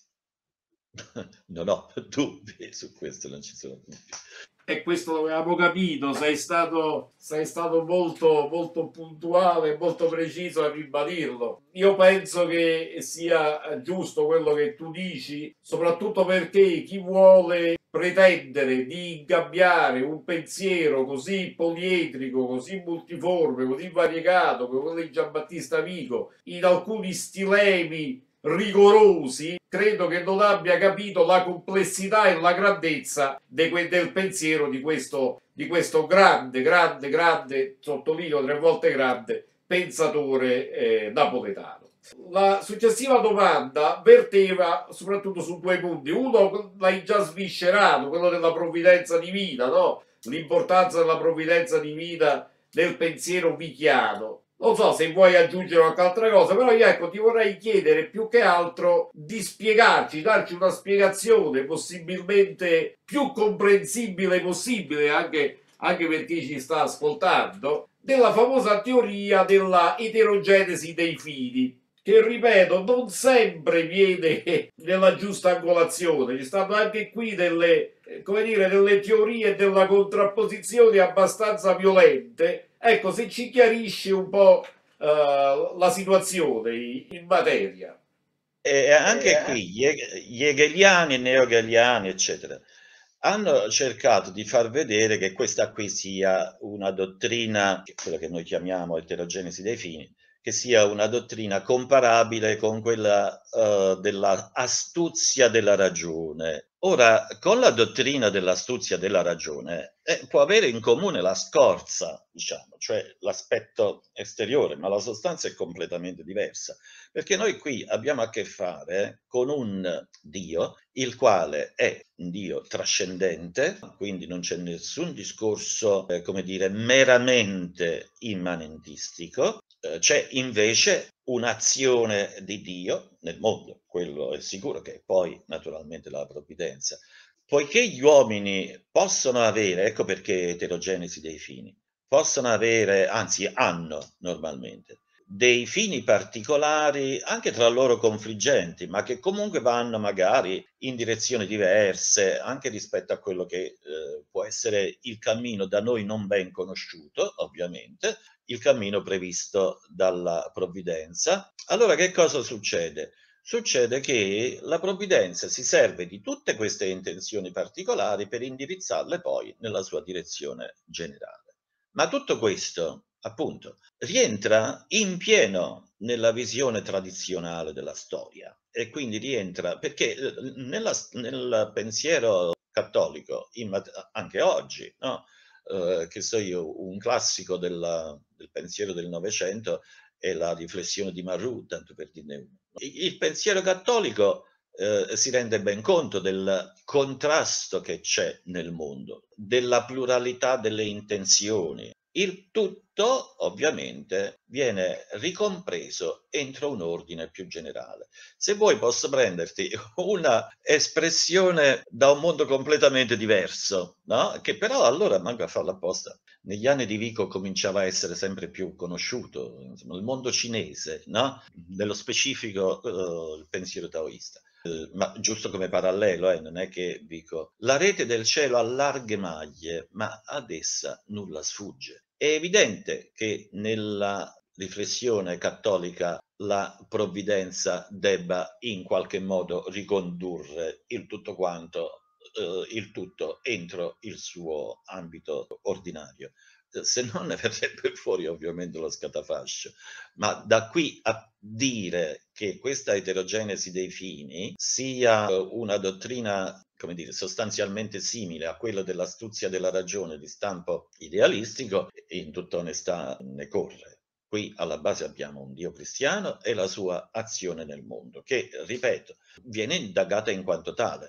non ho dubbi su questo, non ci sono dubbi. E questo l'avevamo capito, sei stato, sei stato molto, molto puntuale, molto preciso a ribadirlo. Io penso che sia giusto quello che tu dici, soprattutto perché chi vuole pretendere di ingabbiare un pensiero così poliedrico, così multiforme, così variegato come quello di Giambattista Vico, in alcuni stilemi rigorosi, credo che non abbia capito la complessità e la grandezza de del pensiero di questo, di questo grande, grande, grande, sottolineo tre volte grande, pensatore eh, napoletano. La successiva domanda verteva soprattutto su due punti. Uno l'hai già sviscerato, quello della provvidenza divina, no? L'importanza della provvidenza divina nel pensiero vichiano. Non so se vuoi aggiungere qualche altra cosa, però io ecco ti vorrei chiedere più che altro di spiegarci, darci una spiegazione possibilmente più comprensibile possibile anche, anche per chi ci sta ascoltando, della famosa teoria della eterogenesi dei fili, che ripeto non sempre viene nella giusta angolazione. Ci stanno anche qui delle, eh, come dire, delle teorie della contrapposizione abbastanza violente. Ecco, se ci chiarisci un po' eh, la situazione in materia. E anche Eh, qui gli, gli hegeliani, neohegeliani, eccetera, hanno cercato di far vedere che questa qui sia una dottrina, quella che noi chiamiamo eterogenesi dei fini, che sia una dottrina comparabile con quella uh, della astuzia della ragione. Ora, con la dottrina dell'astuzia della ragione eh, può avere in comune la scorza, diciamo, cioè l'aspetto esteriore, ma la sostanza è completamente diversa, perché noi qui abbiamo a che fare con un Dio, il quale è un Dio trascendente, quindi non c'è nessun discorso, eh, come dire, meramente immanentistico, eh, c'è invece un'azione di Dio nel mondo, quello è sicuro, che è poi naturalmente la provvidenza. Poiché gli uomini possono avere, ecco perché eterogenesi dei fini, possono avere, anzi hanno normalmente, dei fini particolari anche tra loro confliggenti, ma che comunque vanno magari in direzioni diverse anche rispetto a quello che eh, può essere il cammino da noi non ben conosciuto, ovviamente, il cammino previsto dalla provvidenza. Allora che cosa succede? Succede che la provvidenza si serve di tutte queste intenzioni particolari per indirizzarle poi nella sua direzione generale. Ma tutto questo, appunto, rientra in pieno nella visione tradizionale della storia e quindi rientra perché nella, nel pensiero cattolico, anche oggi, no? Uh, che so io, un classico della, del pensiero del Novecento è la riflessione di Marrou, tanto per dirne uno. Il pensiero cattolico eh, si rende ben conto del contrasto che c'è nel mondo, della pluralità delle intenzioni. Il tutto, ovviamente, viene ricompreso entro un ordine più generale. Se vuoi posso prenderti una espressione da un mondo completamente diverso, no? Che però allora manco a farla apposta. Negli anni di Vico cominciava a essere sempre più conosciuto, insomma, il mondo cinese, no? Nello specifico uh, il pensiero taoista. Uh, ma giusto come parallelo, eh, non è che Vico... La rete del cielo ha larghe maglie, ma ad essa nulla sfugge. È evidente che nella riflessione cattolica la provvidenza debba in qualche modo ricondurre il tutto quanto, eh, il tutto entro il suo ambito ordinario. Se no ne verrebbe fuori ovviamente lo scatafascio. Ma da qui a dire che questa eterogenesi dei fini sia una dottrina, come dire, sostanzialmente simile a quella dell'astuzia della ragione di stampo idealistico, in tutta onestà ne corre. Qui alla base abbiamo un Dio cristiano e la sua azione nel mondo, che, ripeto, viene indagata in quanto tale.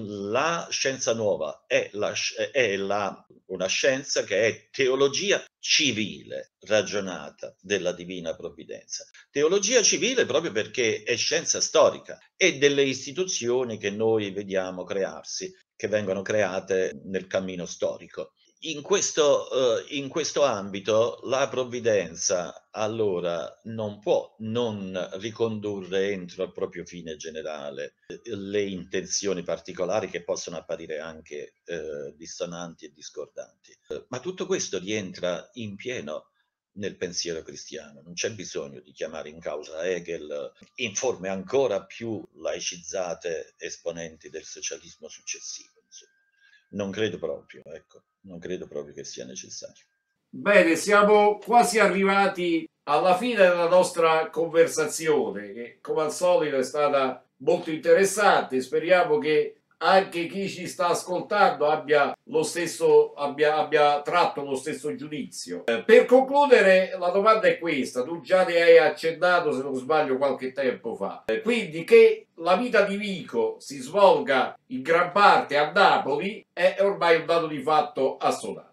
La scienza nuova è, la, è la, una scienza che è teologia civile ragionata della divina provvidenza. Teologia civile proprio perché è scienza storica e delle istituzioni che noi vediamo crearsi, che vengono create nel cammino storico. In questo, uh, in questo ambito la provvidenza allora non può non ricondurre entro il proprio fine generale le intenzioni particolari che possono apparire anche eh, dissonanti e discordanti. Ma tutto questo rientra in pieno nel pensiero cristiano. Non c'è bisogno di chiamare in causa Hegel in forme ancora più laicizzate esponenti del socialismo successivo. Insomma. Non credo proprio, ecco, non credo proprio che sia necessario. Bene, siamo quasi arrivati alla fine della nostra conversazione, che come al solito è stata molto interessante. Speriamo che anche chi ci sta ascoltando abbia lo stesso abbia, abbia tratto lo stesso giudizio. Eh, per concludere, la domanda è questa: tu già ne hai accennato, se non sbaglio, qualche tempo fa. Eh, quindi che la vita di Vico si svolga in gran parte a Napoli è ormai un dato di fatto assoluto.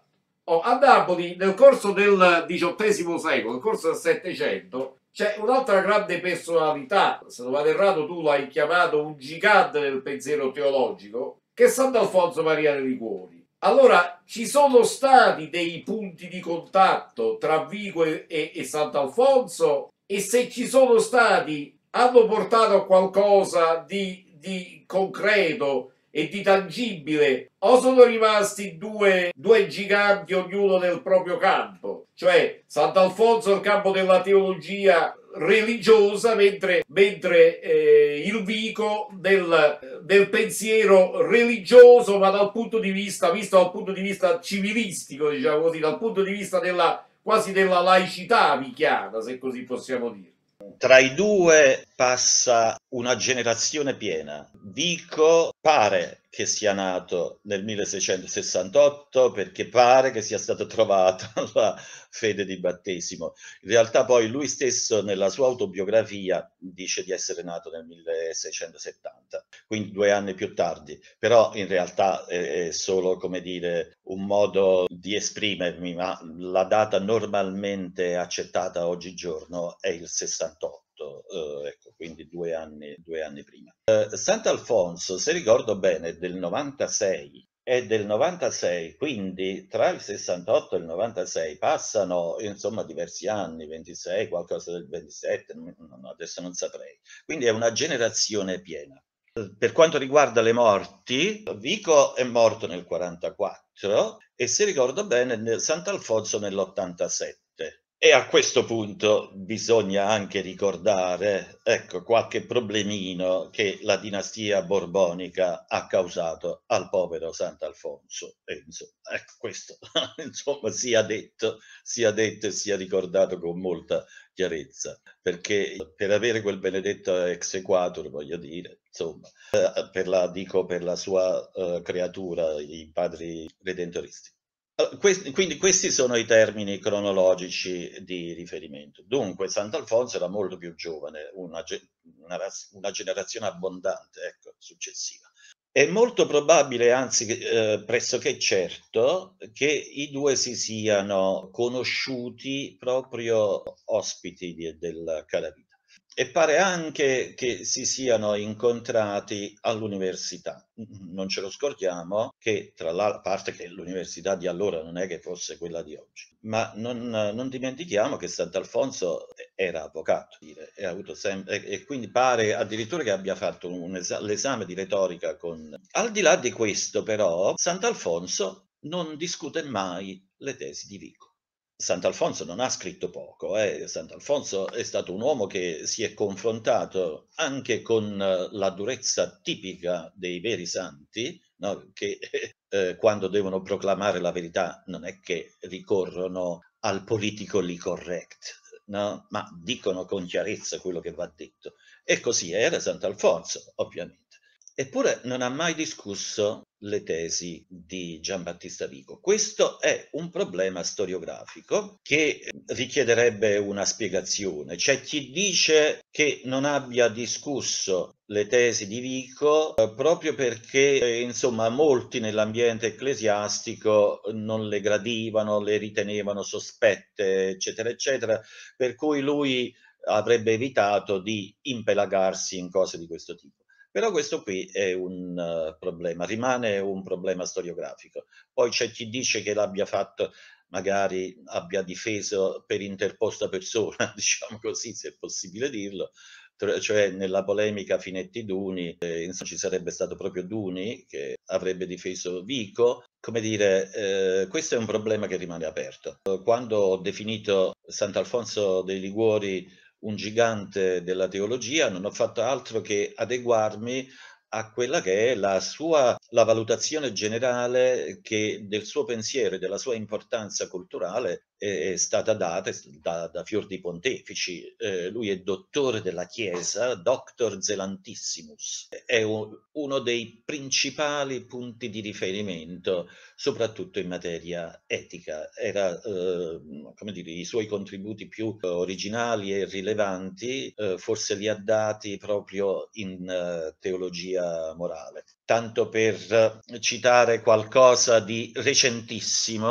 Oh, a Napoli, nel corso del diciottesimo secolo, nel corso del Settecento, c'è un'altra grande personalità, se non vado errato tu l'hai chiamato un gigante del pensiero teologico, che è Sant'Alfonso Maria dei Liguori. Allora, ci sono stati dei punti di contatto tra Vico e, e, e Sant'Alfonso, e se ci sono stati, hanno portato a qualcosa di, di concreto e di tangibile, o sono rimasti due, due giganti ognuno nel proprio campo, cioè Sant'Alfonso nel campo della teologia religiosa, mentre, mentre eh, il Vico del, del pensiero religioso, ma dal punto di vista, visto dal punto di vista civilistico, diciamo così, dal punto di vista della, quasi della laicità vichiana, se così possiamo dire. Tra i due passa una generazione piena. Vico pare che sia nato nel milleseicentosessantotto perché pare che sia stato trovato la fede di battesimo. In realtà poi lui stesso nella sua autobiografia dice di essere nato nel milleseicentosettanta, quindi due anni più tardi, però in realtà è solo, come dire, un modo di esprimermi, ma la data normalmente accettata oggigiorno è il sessantotto. Uh, ecco, quindi due anni, due anni prima. Uh, Sant'Alfonso, se ricordo bene, è del novantasei, è del novantasei, quindi tra il sessantotto e il novantasei passano insomma diversi anni, ventisei, qualcosa del ventisette, adesso non saprei. Quindi è una generazione piena. Per quanto riguarda le morti, Vico è morto nel quarantaquattro e se ricordo bene Sant'Alfonso nell'ottantasette. E a questo punto bisogna anche ricordare, ecco, qualche problemino che la dinastia borbonica ha causato al povero Sant'Alfonso. E insomma, ecco, questo insomma sia detto, sia detto e sia ricordato con molta chiarezza, perché per avere quel benedetto exequatur, voglio dire, insomma, eh, per la, dico per la sua uh, creatura, i padri redentoristi. Questi, quindi questi sono i termini cronologici di riferimento. Dunque Sant'Alfonso era molto più giovane, una, una, una generazione abbondante, ecco, successiva. È molto probabile, anzi eh, pressoché certo, che i due si siano conosciuti proprio ospiti di, del Caravita. E pare anche che si siano incontrati all'università. Non ce lo scordiamo che, tra la parte che l'università di allora non è che fosse quella di oggi, ma non, non dimentichiamo che Sant'Alfonso era avvocato e, ha avuto sempre, e quindi pare addirittura che abbia fatto un esa- l'esame di retorica con... Al di là di questo però, Sant'Alfonso non discute mai le tesi di Vico. Sant'Alfonso non ha scritto poco, eh. Sant'Alfonso è stato un uomo che si è confrontato anche con la durezza tipica dei veri santi, no? Che eh, quando devono proclamare la verità non è che ricorrono al politically correct, no? Ma dicono con chiarezza quello che va detto. E così era Sant'Alfonso, ovviamente. Eppure non ha mai discusso le tesi di Giambattista Vico. Questo è un problema storiografico che richiederebbe una spiegazione. C'è chi dice che non abbia discusso le tesi di Vico eh, proprio perché eh, insomma molti nell'ambiente ecclesiastico non le gradivano, le ritenevano sospette, eccetera, eccetera, per cui lui avrebbe evitato di impelagarsi in cose di questo tipo. Però questo qui è un uh, problema, rimane un problema storiografico. Poi c'è chi dice che l'abbia fatto, magari abbia difeso per interposta persona, diciamo così, se è possibile dirlo, cioè nella polemica Finetti-Duni, eh, insomma, ci sarebbe stato proprio Duni che avrebbe difeso Vico. Come dire, eh, questo è un problema che rimane aperto. Quando ho definito Sant'Alfonso dei Liguori un gigante della teologia, non ho fatto altro che adeguarmi a quella che è la sua la valutazione generale che del suo pensiero e della sua importanza culturale è, è stata data da, da fior di pontefici. Eh, lui è dottore della Chiesa, doctor zelantissimus, è un, uno dei principali punti di riferimento, soprattutto in materia etica. Era, eh, come dire, i suoi contributi più originali e rilevanti, eh, forse li ha dati proprio in uh, teologia morale. Tanto per citare qualcosa di recentissimo,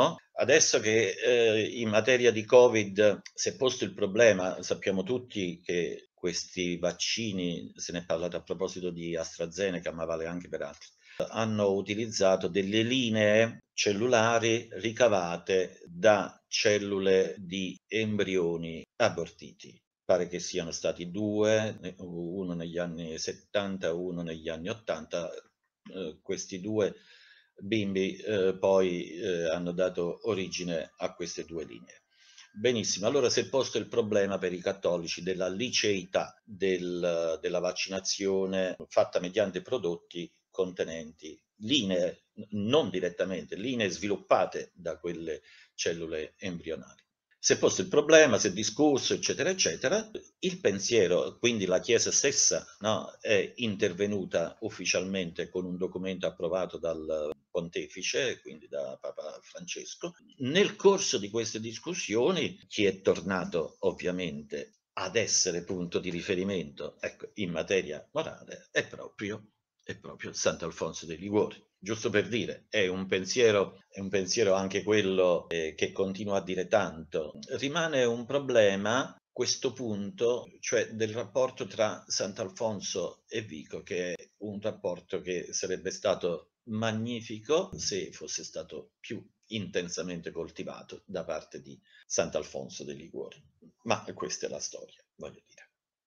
adesso che eh, in materia di Covid si è posto il problema, sappiamo tutti che questi vaccini, se ne è parlato a proposito di AstraZeneca, ma vale anche per altri, hanno utilizzato delle linee cellulari ricavate da cellule di embrioni abortiti. Pare che siano stati due, uno negli anni settanta, uno negli anni ottanta. Eh, questi due bimbi eh, poi eh, hanno dato origine a queste due linee. Benissimo, allora si è posto il problema per i cattolici della liceità del, della vaccinazione fatta mediante prodotti contenenti linee, non direttamente, linee sviluppate da quelle cellule embrionali. Si è posto il problema, si è discusso, eccetera, eccetera. Il pensiero, quindi la Chiesa stessa, no, è intervenuta ufficialmente con un documento approvato dal pontefice, quindi da Papa Francesco. Nel corso di queste discussioni, chi è tornato ovviamente ad essere punto di riferimento, ecco, in materia morale è proprio, è proprio Sant'Alfonso dei Liguori. Giusto per dire, è un pensiero, è un pensiero anche quello eh, che continua a dire tanto. Rimane un problema, questo punto, cioè del rapporto tra Sant'Alfonso e Vico, che è un rapporto che sarebbe stato magnifico se fosse stato più intensamente coltivato da parte di Sant'Alfonso dei Liguori. Ma questa è la storia, voglio dire.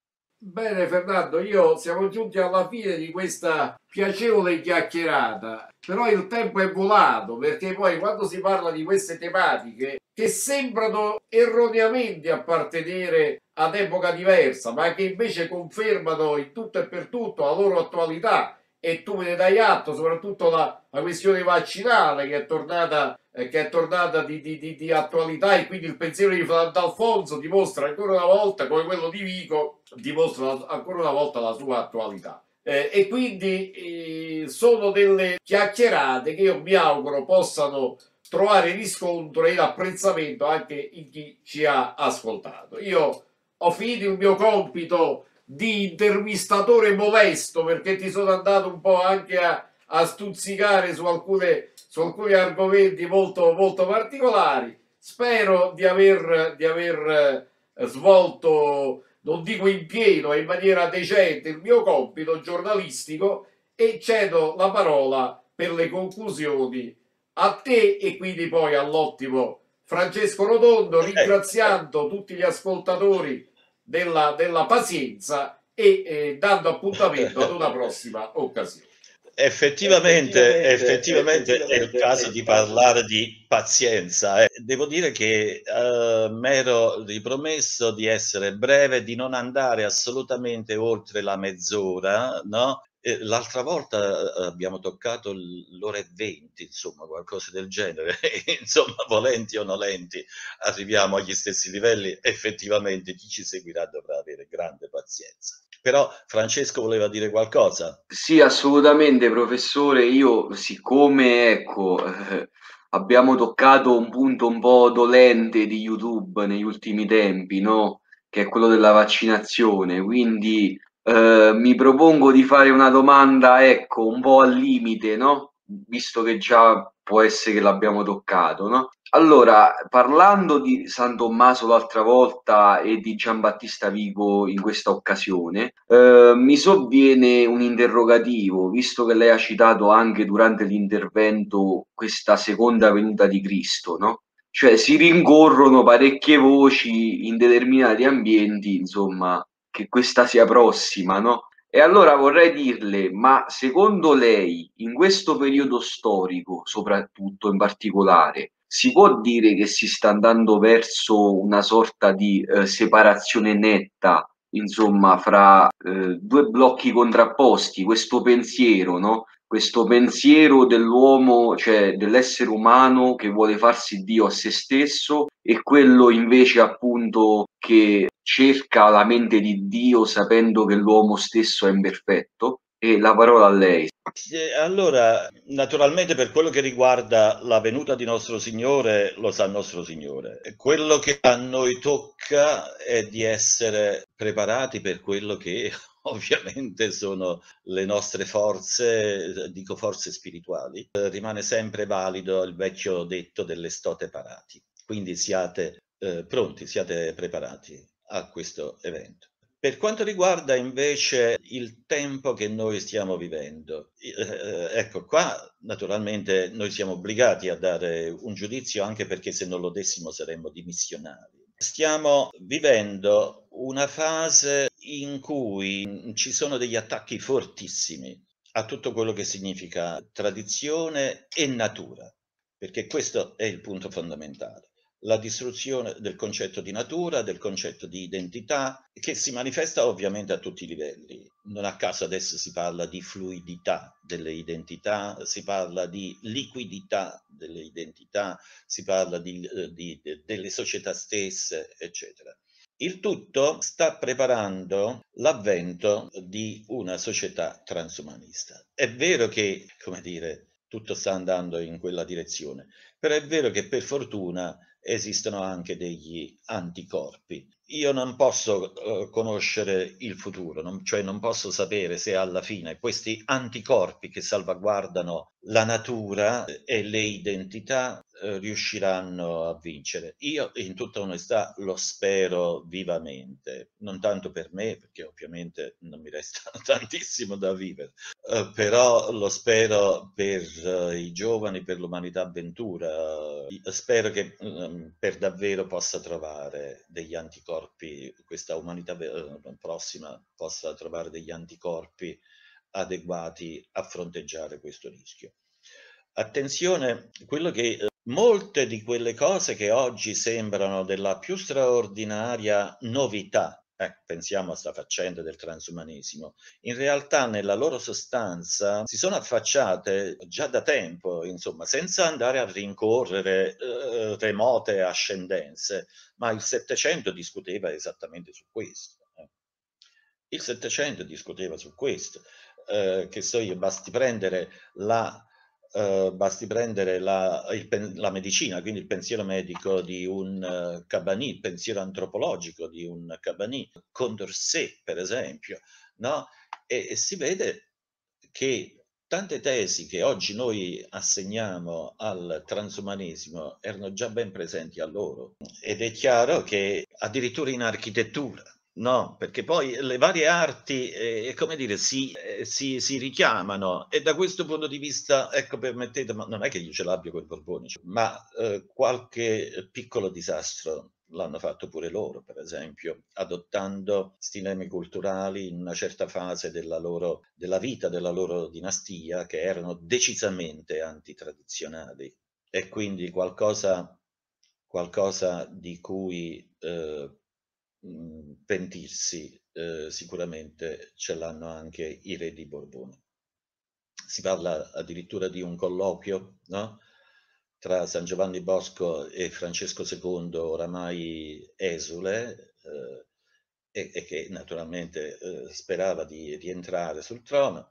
Bene Fernando, io siamo giunti alla fine di questa piacevole chiacchierata, però il tempo è volato, perché poi quando si parla di queste tematiche che sembrano erroneamente appartenere ad epoca diversa, ma che invece confermano in tutto e per tutto la loro attualità, e tu me ne dai atto, soprattutto la, la questione vaccinale che è tornata, eh, che è tornata di, di, di, di attualità, e quindi il pensiero di Sant'Alfonso dimostra ancora una volta, come quello di Vico, dimostra ancora una volta la sua attualità. Eh, e quindi eh, sono delle chiacchierate che io mi auguro possano trovare riscontro e apprezzamento anche in chi ci ha ascoltato. Io ho finito il mio compito di intervistatore modesto, perché ti sono andato un po' anche a, a stuzzicare su, alcune, su alcuni argomenti molto, molto particolari. Spero di aver, di aver eh, svolto, non dico in pieno, ma in maniera decente il mio compito giornalistico, e cedo la parola per le conclusioni a te e quindi poi all'ottimo Francesco Rotondo, ringraziando tutti gli ascoltatori della, della pazienza e eh, dando appuntamento ad una prossima occasione. Effettivamente, effettivamente, effettivamente è il caso di parlare di pazienza. Eh. Devo dire che eh, mi ero ripromesso di essere breve, di non andare assolutamente oltre la mezz'ora, no? L'altra volta abbiamo toccato l'ora e venti, insomma, qualcosa del genere. Insomma, volenti o nolenti, arriviamo agli stessi livelli. Effettivamente chi ci seguirà dovrà avere grande pazienza. Però Francesco voleva dire qualcosa? Sì, assolutamente, professore. Io, siccome, ecco, eh, abbiamo toccato un punto un po' dolente di YouTube negli ultimi tempi, no? Che è quello della vaccinazione, quindi eh, mi propongo di fare una domanda, ecco, un po' al limite, no? Visto che già può essere che l'abbiamo toccato, no? Allora, parlando di San Tommaso l'altra volta e di Giambattista Vico in questa occasione, eh, mi sovviene un interrogativo, visto che lei ha citato anche durante l'intervento questa seconda venuta di Cristo, no? Cioè si rincorrono parecchie voci in determinati ambienti, insomma, che questa sia prossima, no? E allora vorrei dirle, ma secondo lei, in questo periodo storico, soprattutto in particolare, si può dire che si sta andando verso una sorta di eh, separazione netta, insomma, fra eh, due blocchi contrapposti, questo pensiero, no? Questo pensiero dell'uomo, cioè dell'essere umano che vuole farsi Dio a se stesso, e quello invece appunto che cerca la mente di Dio sapendo che l'uomo stesso è imperfetto. E la parola a lei. Allora, naturalmente per quello che riguarda la venuta di nostro Signore, lo sa nostro Signore. Quello che a noi tocca è di essere preparati per quello che ovviamente sono le nostre forze, dico forze spirituali, eh, rimane sempre valido il vecchio detto delle stote parati. Quindi siate eh, pronti, siate preparati a questo evento. Per quanto riguarda invece il tempo che noi stiamo vivendo, eh, ecco qua naturalmente noi siamo obbligati a dare un giudizio, anche perché se non lo dessimo saremmo dimissionari. Stiamo vivendo una fase in cui ci sono degli attacchi fortissimi a tutto quello che significa tradizione e natura, perché questo è il punto fondamentale. La distruzione del concetto di natura, del concetto di identità, che si manifesta ovviamente a tutti i livelli. Non a caso adesso si parla di fluidità delle identità, si parla di liquidità delle identità, si parla di, eh, di, de, delle società stesse, eccetera. Il tutto sta preparando l'avvento di una società transumanista. È vero che, come dire, tutto sta andando in quella direzione, però è vero che per fortuna esistono anche degli anticorpi. Io non posso uh, conoscere il futuro, non, cioè non posso sapere se alla fine questi anticorpi che salvaguardano la natura e le identità uh, riusciranno a vincere. Io in tutta onestà lo spero vivamente, non tanto per me, perché ovviamente non mi resta tantissimo da vivere, uh, però lo spero per uh, i giovani, per l'umanità avventura. Uh, spero che um, per davvero possa trovare degli anticorpi, questa umanità uh, prossima possa trovare degli anticorpi adeguati a fronteggiare questo rischio. Attenzione, quello che eh, molte di quelle cose che oggi sembrano della più straordinaria novità, eh, pensiamo a sta faccenda del transumanesimo, in realtà nella loro sostanza si sono affacciate già da tempo, insomma, senza andare a rincorrere eh, remote ascendenze, ma il Settecento discuteva esattamente su questo. Eh. Il Settecento discuteva su questo, eh, che so io, basti prendere la Uh, basti prendere la, il, la medicina, quindi il pensiero medico di un uh, Cabanis, il pensiero antropologico di un Cabanis, Condorcet per esempio, no? E, e si vede che tante tesi che oggi noi assegniamo al transumanesimo erano già ben presenti a loro, ed è chiaro che addirittura in architettura, no, perché poi le varie arti, eh, come dire, si, eh, si, si richiamano, e da questo punto di vista, ecco, permettete, ma non è che io ce l'abbia col Borbone, ma eh, qualche piccolo disastro l'hanno fatto pure loro, per esempio, adottando stilemi culturali in una certa fase della loro, della vita della loro dinastia, che erano decisamente antitradizionali, e quindi qualcosa, qualcosa di cui eh, pentirsi eh, sicuramente ce l'hanno anche i re di Borbone. Si parla addirittura di un colloquio, no? Tra San Giovanni Bosco e Francesco secondo, oramai esule, eh, e, e che naturalmente eh, sperava di rientrare sul trono,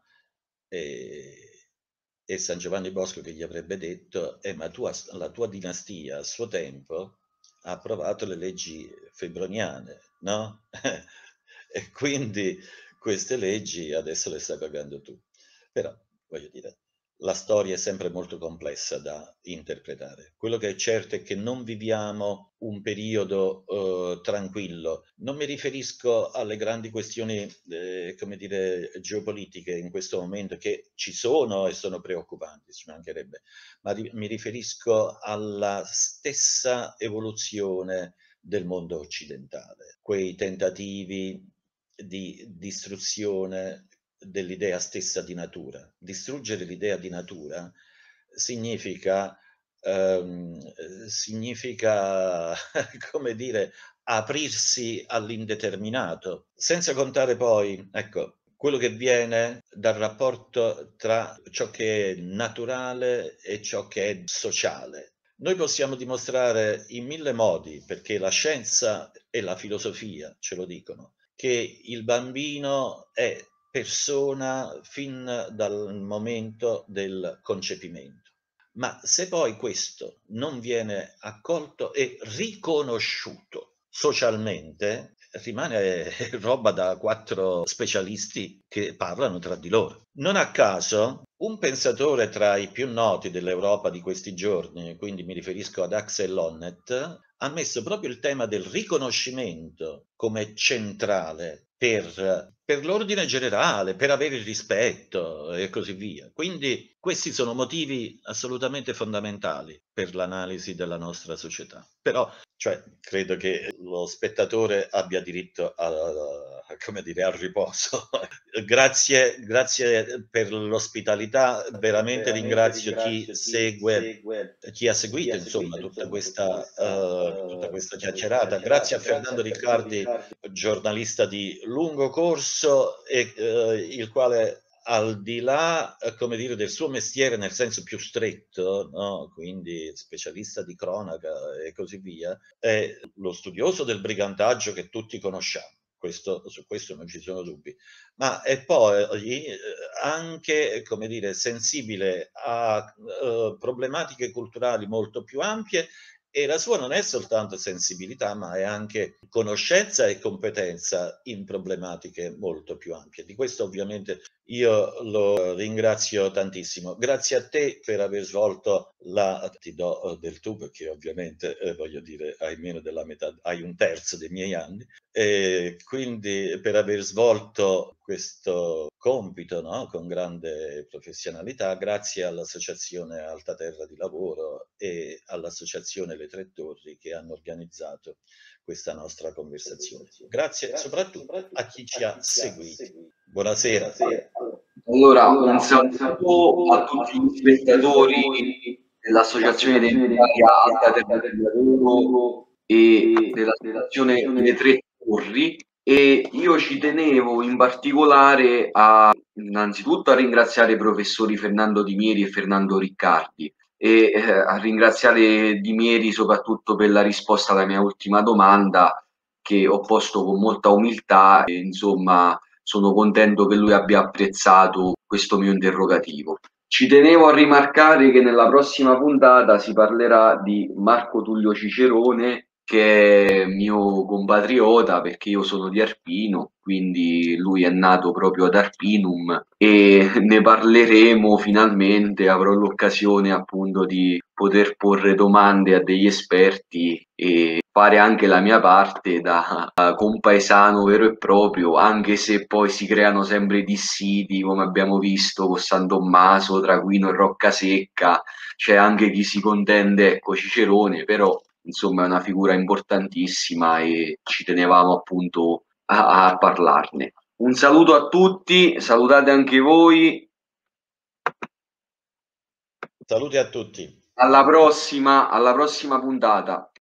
e, e San Giovanni Bosco che gli avrebbe detto, eh, ma tu, la tua dinastia a suo tempo ha approvato le leggi febroniane, no? E quindi queste leggi adesso le stai pagando tu. Però, voglio dire, la storia è sempre molto complessa da interpretare. Quello che è certo è che non viviamo un periodo eh, tranquillo. Non mi riferisco alle grandi questioni, eh, come dire, geopolitiche in questo momento, che ci sono e sono preoccupanti, ci mancherebbe, ma ri- mi riferisco alla stessa evoluzione del mondo occidentale. Quei tentativi di distruzione dell'idea stessa di natura. Distruggere l'idea di natura significa, ehm, significa come dire, aprirsi all'indeterminato, senza contare poi, ecco, quello che viene dal rapporto tra ciò che è naturale e ciò che è sociale. Noi possiamo dimostrare in mille modi, perché la scienza e la filosofia ce lo dicono, che il bambino è persona fin dal momento del concepimento. Ma se poi questo non viene accolto e riconosciuto socialmente, rimane roba da quattro specialisti che parlano tra di loro. Non a caso, un pensatore tra i più noti dell'Europa di questi giorni, quindi mi riferisco ad Axel Honneth, ha messo proprio il tema del riconoscimento come centrale per, per l'ordine generale, per avere il rispetto e così via. Quindi questi sono motivi assolutamente fondamentali per l'analisi della nostra società. Però, cioè, credo che lo spettatore abbia diritto a, a, come dire, al riposo. Grazie, grazie per l'ospitalità, veramente, veramente ringrazio, ringrazio chi, chi segue, segue, chi ha seguito, chi ha insomma, seguito, tutta, insomma questa, questa, uh, tutta questa chiacchierata. Grazie a Fernando Riccardi, Riccardi, giornalista di lungo corso, e, uh, il quale, al di là, come dire, del suo mestiere nel senso più stretto, no? Quindi specialista di cronaca e così via, è lo studioso del brigantaggio che tutti conosciamo. Questo, su questo non ci sono dubbi, ma è poi anche, come dire, sensibile a uh, problematiche culturali molto più ampie, e la sua non è soltanto sensibilità, ma è anche conoscenza e competenza in problematiche molto più ampie. Di questo ovviamente io lo ringrazio tantissimo. Grazie a te per aver svolto la... Ti do del tu, perché ovviamente, eh, voglio dire, hai meno della metà, hai un terzo dei miei anni, e quindi per aver svolto questo compito, no? Con grande professionalità. Grazie all'Associazione Alta Terra di Lavoro e all'Associazione Le Tre Torri che hanno organizzato questa nostra conversazione. Grazie, Grazie soprattutto, soprattutto a chi ci ha seguito. Buonasera. Buonasera. Allora, un saluto a tutti gli spettatori dell'Associazione Identitaria Alta Terra di Lavoro e dell'Associazione Le Tre Torri, e io ci tenevo in particolare a, innanzitutto, a ringraziare i professori Fernando Di Mieri e Fernando Riccardi, e eh, a ringraziare Di Mieri soprattutto per la risposta alla mia ultima domanda, che ho posto con molta umiltà, e insomma sono contento che lui abbia apprezzato questo mio interrogativo. Ci tenevo a rimarcare che nella prossima puntata si parlerà di Marco Tullio Cicerone, che è mio compatriota perché io sono di Arpino, quindi lui è nato proprio ad Arpinum, e ne parleremo finalmente. Avrò l'occasione appunto di poter porre domande a degli esperti e fare anche la mia parte da compaesano vero e proprio, anche se poi si creano sempre dissidi, come abbiamo visto con San Tommaso, Traquino e Roccasecca. C'è anche chi si contende, ecco, Cicerone, però insomma è una figura importantissima e ci tenevamo appunto a, a parlarne. Un saluto a tutti, salutate anche voi. Saluti a tutti. Alla prossima, alla prossima puntata.